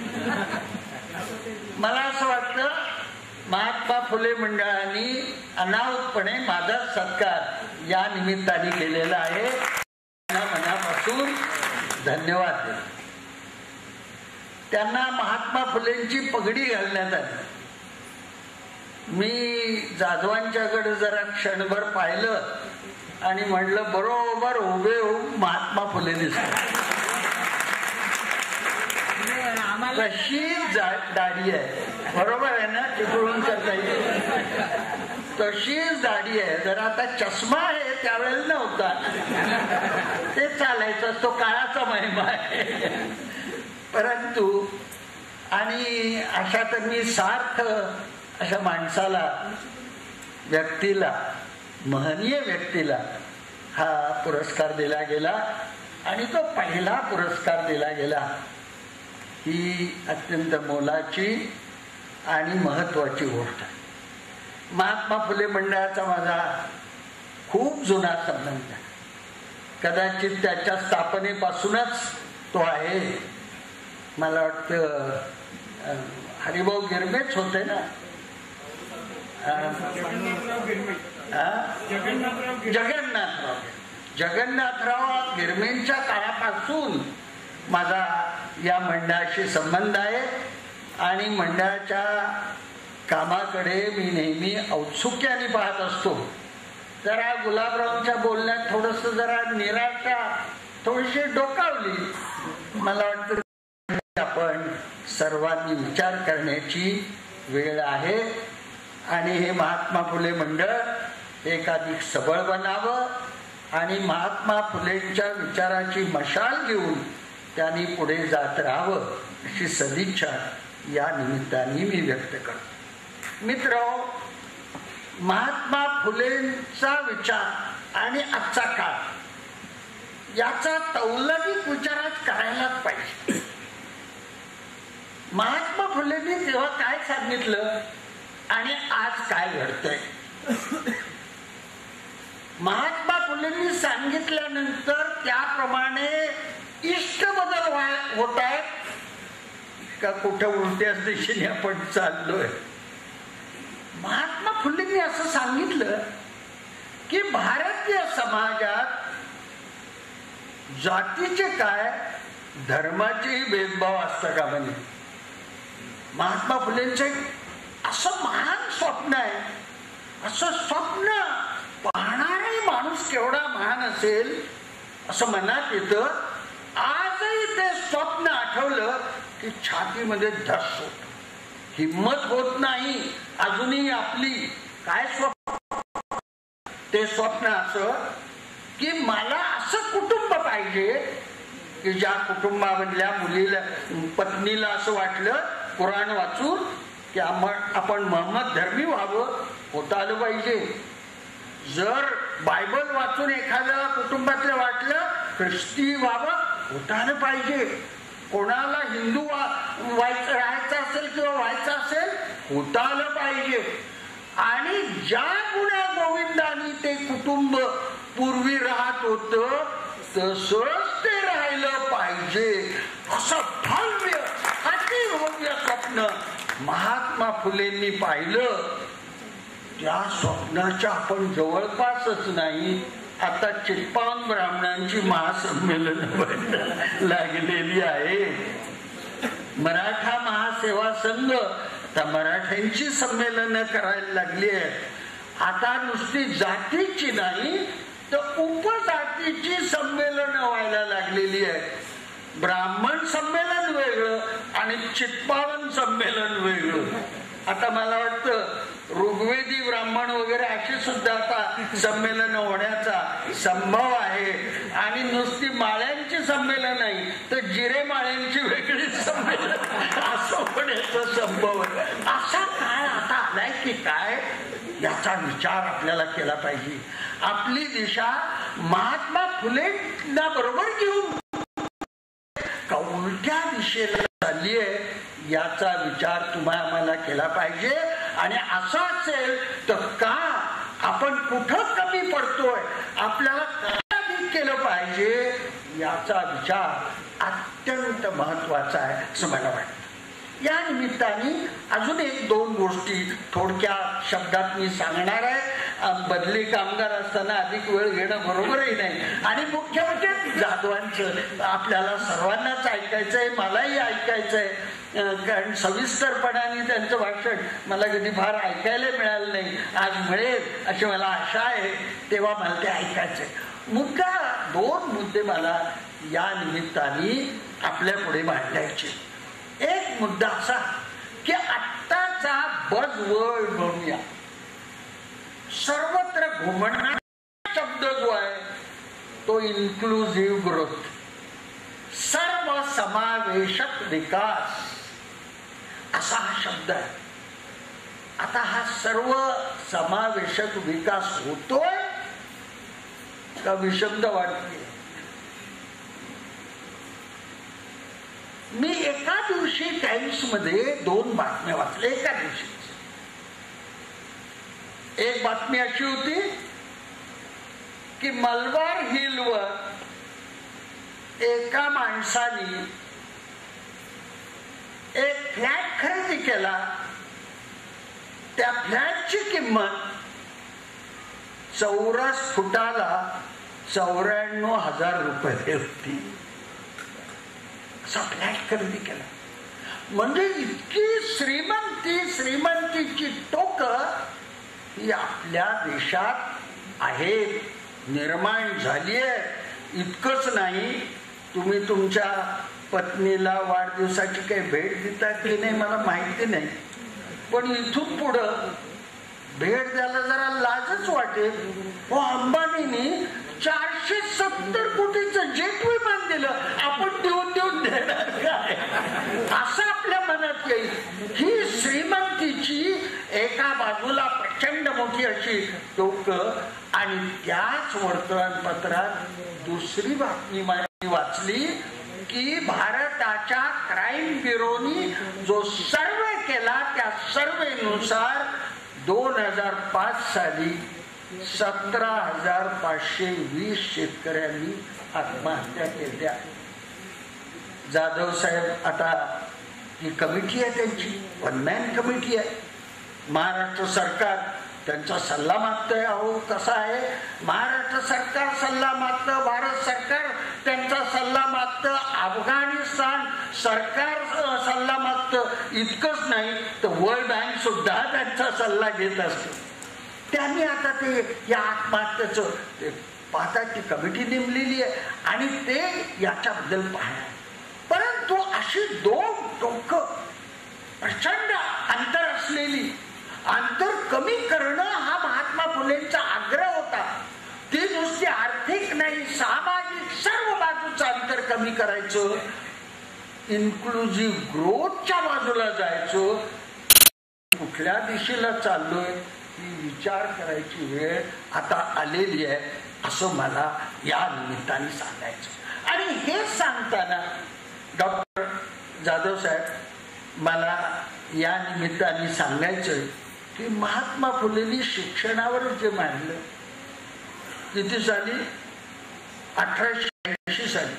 मला असं वाटलं महात्मा फुले मंडळाने अनाहूतपणे माझा सत्कार या निमित्ताने केलेला आहे. मनापासून धन्यवाद. त्यांना महात्मा फुलेंची पगडी घालण्यात आली. मी जाधवांच्याकडे जरा क्षणभर पाहिलं आणि म्हटलं बरोबर उभे होऊन महात्मा फुले दिसतात. तशीच दाढी आहे, बरोबर आहे ना, चिपळूण करता येईल तशीच दाढी आहे. जर आता चष्मा आहे त्यावेळेला नव्हता, ते चालायचं, तो काळाचा महिमा आहे. परंतु आणि अशा तर मी सार्थ अशा माणसाला, व्यक्तीला, महनीय व्यक्तीला हा पुरस्कार दिला गेला आणि तो पहिला पुरस्कार दिला गेला. ही अत्यंत मोलाची आणि महत्वाची गोष्ट आहे. महात्मा फुले मंडळाचा माझा खूप जुना संबंध आहे. कदाचित त्याच्या स्थापनेपासूनच तो आहे. मला वाटतं हरिभाऊ गिरमेच होते ना, जगन्नाथराव जगन्नाथराव गिरमेंच्या काळापासून माझा या मंडळाशी संबंध आहे आणि मंडळाच्या कामाकडे मी नेहमी औत्सुक्याने पाहत असतो. जरा गुलाबरावांच्या बोलण्यात थोडस जरा निराशा थोडीशी डोकावली. मला वाटतं आपण सर्वांनी विचार करण्याची वेळ आहे आणि हे महात्मा फुले मंडळ एकाधिक सबळ बनावं आणि महात्मा फुलेंच्या विचाराची मशाल घेऊन त्यांनी पुढे जात राहावं अशी सदिच्छा या निमित्ताने मी व्यक्त करतो. मित्र, महात्मा फुलेंचा विचार आणि आजचा काळ याचा तौलनिक विचारात करायलाच पाहिजे. महात्मा फुलेंनी तेव्हा काय सांगितलं आणि आज काय घडतंय. महात्मा फुलेंनी सांगितल्यानंतर त्याप्रमाणे इष्ट बदल होत आहेत का कुठं उलट्याच दिशेने आपण चाललोय. महात्मा फुलेंनी असं सांगितलं की भारतीय समाजात जातीचे काय, धर्माचेही भेदभाव असता का म्हणे. महात्मा फुलेंचं असं महान स्वप्न आहे. असं स्वप्न पाहणाराही माणूस केवढा महान असेल असं मनात येतं. आजही ते स्वप्न आठवलं की छातीमध्ये धस होत, हिम्मत होत नाही अजूनही आपली. काय स्वप्न ते स्वप्न असं की मला असं कुटुंब पाहिजे की ज्या कुटुंबामधल्या मुलीला, पत्नीला असं वाटलं कुराण वाचून की आपण मोहम्मद धर्मी व्हावं, होता आलं पाहिजे. जर बायबल वाचून एखाद्या कुटुंबातलं वाटलं ख्रिस्ती व्हावं, होता आलं पाहिजे. कोणाला हिंदू व्हायचं राहायचं असेल किंवा व्हायचं असेल, होता आलं पाहिजे. आणि ज्या गुण्या गोविंदानी ते कुटुंब पूर्वी राहत होतं तसंच ते राहिलं पाहिजे. असं भव्य अतिभव्य स्वप्न महात्मा फुलेंनी पाहिलं. त्या स्वप्नाच्या आपण जवळपासच नाही, आता चित्पावन ब्राह्मणांची महासंमेलन लागलेली आहे. मराठा महासेवा संघ आता मराठ्यांची संमेलन करायला लागली आहे. आता नुसती जातीची नाही तर उपजातीची संमेलन व्हायला लागलेली आहे. ब्राह्मण संमेलन वेगळं आणि चित्पावन संमेलन वेगळं. आता मला वाटतं ऋग्वेदी ब्राह्मण वगैरे अशी सुद्धा आता संमेलन होण्याचा संभव आहे. आणि नुसती माळ्यांची संमेलन नाही तर जिरे माळ्यांची वेगळी संमेलन असं होण्याचा संभव आहे. असा काळ आता आलाय की काय याचा विचार आपल्याला केला पाहिजे. आपली दिशा महात्मा फुलेंना बरोबर घेऊन का उलट्या दिशेला चालली आहे याचा विचार तुम्हा आम्हाला केला पाहिजे. आणि असं असेल तर का आपण कुठं कमी पडतोय, आपल्याला काय अधिक केलं पाहिजे याचा विचार अत्यंत महत्वाचा आहे असं मला वाटतं. या निमित्ताने अजून एक दोन गोष्टी थोडक्या शब्दात मी सांगणार आहे. बदली कामगार असताना अधिक वेळ घेणं बरोबरही नाही. आणि मुख्य म्हणजे जाधवांचं आपल्याला सर्वांनाच ऐकायचंय, मलाही ऐकायचंय. कारण सविस्तरपणाने त्यांचं भाषण मला कधी फार ऐकायला मिळालं नाही. आज मिळेल अशी मला आशा आहे, तेव्हा मला ते ऐकायचंय. मुद्दा दोन मुद्दे मला या निमित्ताने आपल्या पुढे मांडायचे. एक मुद्दा असा की आत्ताचा बजवर्ड म्हणूया, सर्वत्र घुमणारा शब्द जो आहे तो इन्क्लुझिव्ह ग्रोथ, सर्व समावेशक विकास असा हा शब्द आहे. आता हा सर्व समावेशक विकास होतोय का विषमता वाढते? मी एका दिवशी टाइम्स मध्ये दोन बातम्या वाचल्या. एका दिवशी एक बातमी अशी होती की मलबार हिलवर एका माणसाने एक फ्लॅट खरेदी केला. त्या फ्लॅटची किंमत चौरस फुटाला चौऱ्याण्णव हजार रुपये होती. असा फ्लॅट खरेदी केला म्हणजे इतकी श्रीमंती, श्रीमंतीची टोक ही आपल्या देशात आहेत, निर्माण झाली आहे. इतकंच नाही, तुम्ही तुमच्या पत्नीला वाढदिवसाची काही भेट देता की नाही मला माहिती नाही, पण इथून पुढं भेट द्यायला जरा लाजच वाटेल. हो, अंबानीने चारशे सत्तर कोटीचं जेट विमान दिलं, आपण देऊन देऊन देणार काय असं आपल्या मनात येईल. ही श्रीमंतीची एका बाजूला प्रचंड मोठी अशी टोक. आणि त्याच वर्तमानपत्रात दुसरी बातमी वाचली की भारताच्या क्राईम ब्युरोनी जो सर्वे केला त्या सर्वेनुसार दोन हजार पाच साली सतरा हजार पाचशे वीस शेतकऱ्यांनी आत्महत्या केल्या. जाधव साहेब, आता ही कमिटी आहे त्यांची, वन मॅन कमिटी आहे. महाराष्ट्र सरकार त्यांचा सल्ला मागतंय. अहो कसा आहे, महाराष्ट्र सरकार सल्ला मागतं, भारत सरकार त्यांचा सल्ला मागतं, अफगाणिस्तान सरकार सल्ला मागतं. इतकंच नाही तर वर्ल्ड बँक सुद्धा त्यांचा सल्ला घेत असतो. त्यांनी आता ते या आत्महत्येचं पाहता ती कमिटी नेमलेली आहे आणि ते याच्याबद्दल पाहणार. परंतु अशी दोन टोक प्रचंड अंतर असलेली, अंतर कमी करणं हा महात्मा फुलेंचा आग्रह होता. ते नुसते आर्थिक नाही, सामाजिक सर्व बाजूचं अंतर कमी करायचं, इन्क्लुझिव्ह ग्रोथच्या बाजूला जायचं. कुठल्या दिशेला चाललोय ही विचार करायची वेळ आता आलेली आहे असं मला या निमित्ताने सांगायचं. आणि हे सांगताना डॉक्टर जाधव साहेब, मला या निमित्ताने सांगायचं की महात्मा फुलेंनी शिक्षणावर जे मांडलं, किती साली, अठराशे ऐंशी साली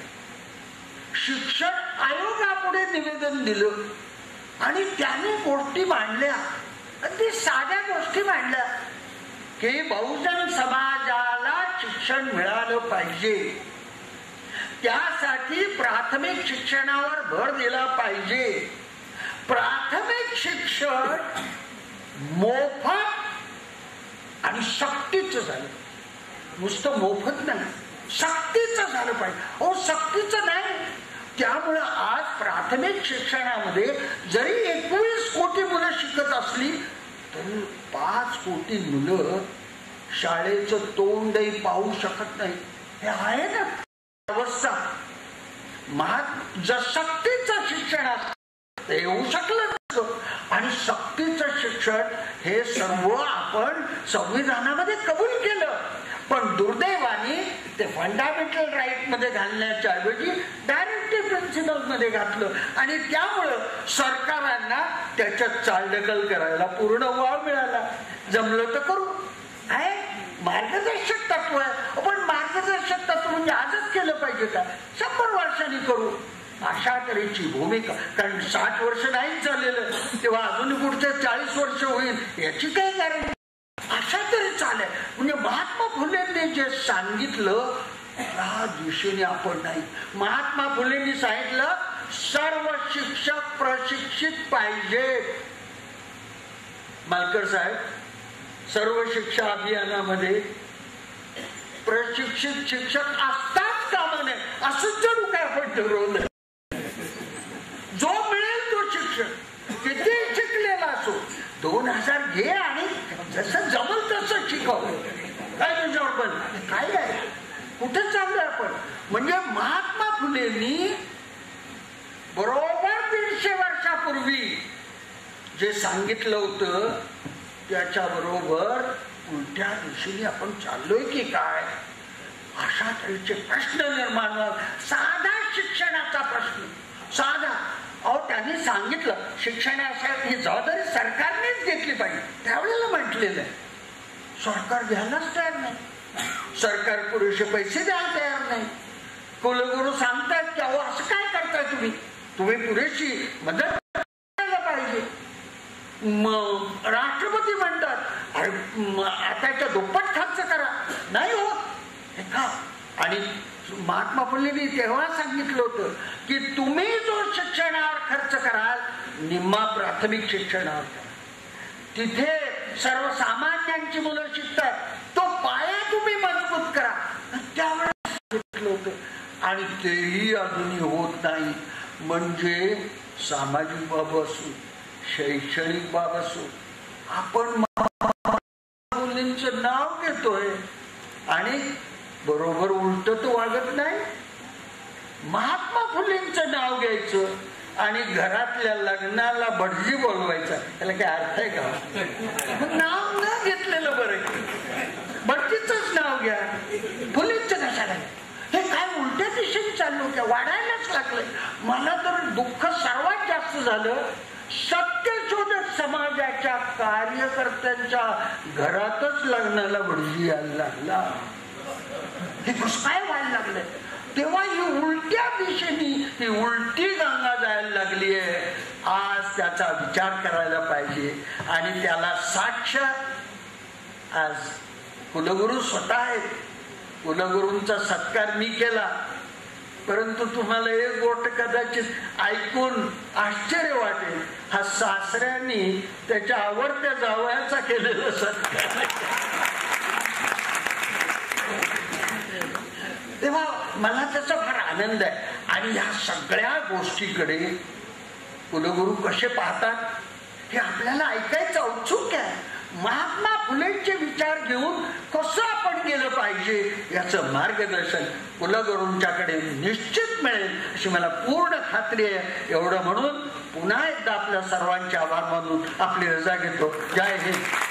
शिक्षण आयोगापुढे निवेदन दिलं आणि त्याने गोष्टी मांडल्या, अगदी साध्या गोष्टी मांडल्या की बहुजन समाजाला शिक्षण मिळालं पाहिजे, त्यासाठी प्राथमिक शिक्षणावर भर दिला पाहिजे. प्राथमिक शिक्षण मोफत आणि सक्तीचं झालं, नुसतं मोफत नाही, सक्तीचं झालं पाहिजे. ओ सक्तीचं नाही. त्यामुळे आज प्राथमिक शिक्षणामध्ये जरी एकवीस कोटी मुलं शिकत असली तरी पाच कोटी मुलं शाळेचं तोंडही पाहू शकत नाही. हे आहे ना अवस्था. महात जर सक्तीचं शिक्षण असतं ते येऊ शकलं नसतं. आणि सक्तीचं शिक्षण हे सर्व आपण संविधानामध्ये कबूल केलं, पण दुर्दैवाने ते फंडामेंटल राईट मध्ये घालण्याच्या ऐवजी डायरेक्टिव्ह प्रिन्सिपल मध्ये घातलं. आणि त्यामुळं सरकारांना त्याच्यात चालढकल करायला पूर्ण वाव मिळाला. जमलं तर करू, आहे मार्गदर्शक तत्व आहे. पण मार्गदर्शक तत्व म्हणजे आजच केलं पाहिजे का? शंभर वर्षांनी करू. अशा तऱ्हेची भूमिका. कारण साठ वर्ष नाही झालेलं तेव्हा अजून पुढचे चाळीस वर्ष होईल याची काय गॅरंटी. अशा तरी चालेल. म्हणजे महात्मा फुलेंनी जे सांगितलं त्या दिशेने आपण नाही. महात्मा फुलेंनी सांगितलं सर्व शिक्षक प्रशिक्षित पाहिजेत. मालकर साहेब सर्व शिक्षा अभियानामध्ये प्रशिक्षित शिक्षक असतात कामा नये असंच जरूर काय आपण ठरवलं. जो मिळेल तो शिक्षक किती शिकलेला असो दोन हजार घे आणि जसं जमल तसं शिकव. काय तुझ्यावर पण काय आहे कुठे चाललोय आपण. म्हणजे महात्मा फुलेंनी बरोबर दीडशे वर्षापूर्वी जे सांगितलं होतं त्याच्या बरोबर उलट्या दिशेने आपण चाललोय की काय अशा तऱ्हेचे प्रश्न निर्माण होतात. साधा शिक्षणाचा प्रश्न साधा. अहो त्यांनी सांगितलं शिक्षणासाठी ही जबाबदारी सरकारनेच घेतली पाहिजे. त्यावेळेला म्हटलेलं आहे सरकार घ्यायलाच तयार नाही. सरकार पुरेसे पैसे द्यायला तयार नाही. कुलगुरू सांगतात की अहो असं काय करताय तुम्ही तुम्ही पुरेशी मदत करायला पाहिजे. मग राष्ट्रपती म्हणतात अरे आताच्या दुप्पट खर्च करा. नाही होत का. आणि महात्मा फुलेंनी तेव्हा सांगितलं होतं की तुम्ही जो शिक्षणावर खर्च कराल निम्मा प्राथमिक शिक्षणावर करा. तिथे सर्वसामान्यांची मुलं शिकतात तो पाया तुम्ही मजबूत करा. त्यावेळेस सांगितलं होतं आणि तेही अजूनही होत नाही. म्हणजे सामाजिक बाब असो शैक्षणिक बाब असो आपण मुलींचं नाव घेतोय आणि बरोबर उलट तो वागत नाही. महात्मा फुलेंचं नाव घ्यायचं आणि घरातल्या लग्नाला भटजी बोलवायचा त्याला काय अर्थ आहे का. नाव न घेतलेलं बरं. भटजीचंच नाव घ्या फुलेंचं कशाला. हे काय उलट्या दिशेने चाललो त्या वाढायलाच लागलंय. मला तर दुःख सर्वात जास्त झालं सत्यशोधक समाजाच्या कार्यकर्त्यांच्या घरातच लग्नाला भटजी यायला लागला. हे कसं काय व्हायला लागलंय. तेव्हा ही उलट्या दिशेने ही उलटी गंगा जायला लागली आहे. आज त्याचा विचार करायला पाहिजे आणि त्याला साक्षात आज कुलगुरू स्वतः आहेत. कुलगुरूंचा सत्कार मी केला परंतु तुम्हाला एक गोष्ट कदाचित ऐकून आश्चर्य वाटेल. हा सासऱ्यांनी त्याच्या आवडत्या जावयाचा केलेला सत्कार. तेव्हा मला त्याचा फार आनंद आहे. आणि ह्या सगळ्या गोष्टीकडे कुलगुरू कसे पाहतात हे आपल्याला ऐकायचं औत्सुक आहे. महात्मा फुलेंचे विचार घेऊन कसं आपण गेलं पाहिजे याचं मार्गदर्शन कुलगुरूंच्याकडे निश्चित मिळेल अशी मला पूर्ण खात्री आहे. एवढं म्हणून पुन्हा एकदा आपल्या सर्वांचे आभार मानून आपली रजा घेतो. जय हिंद.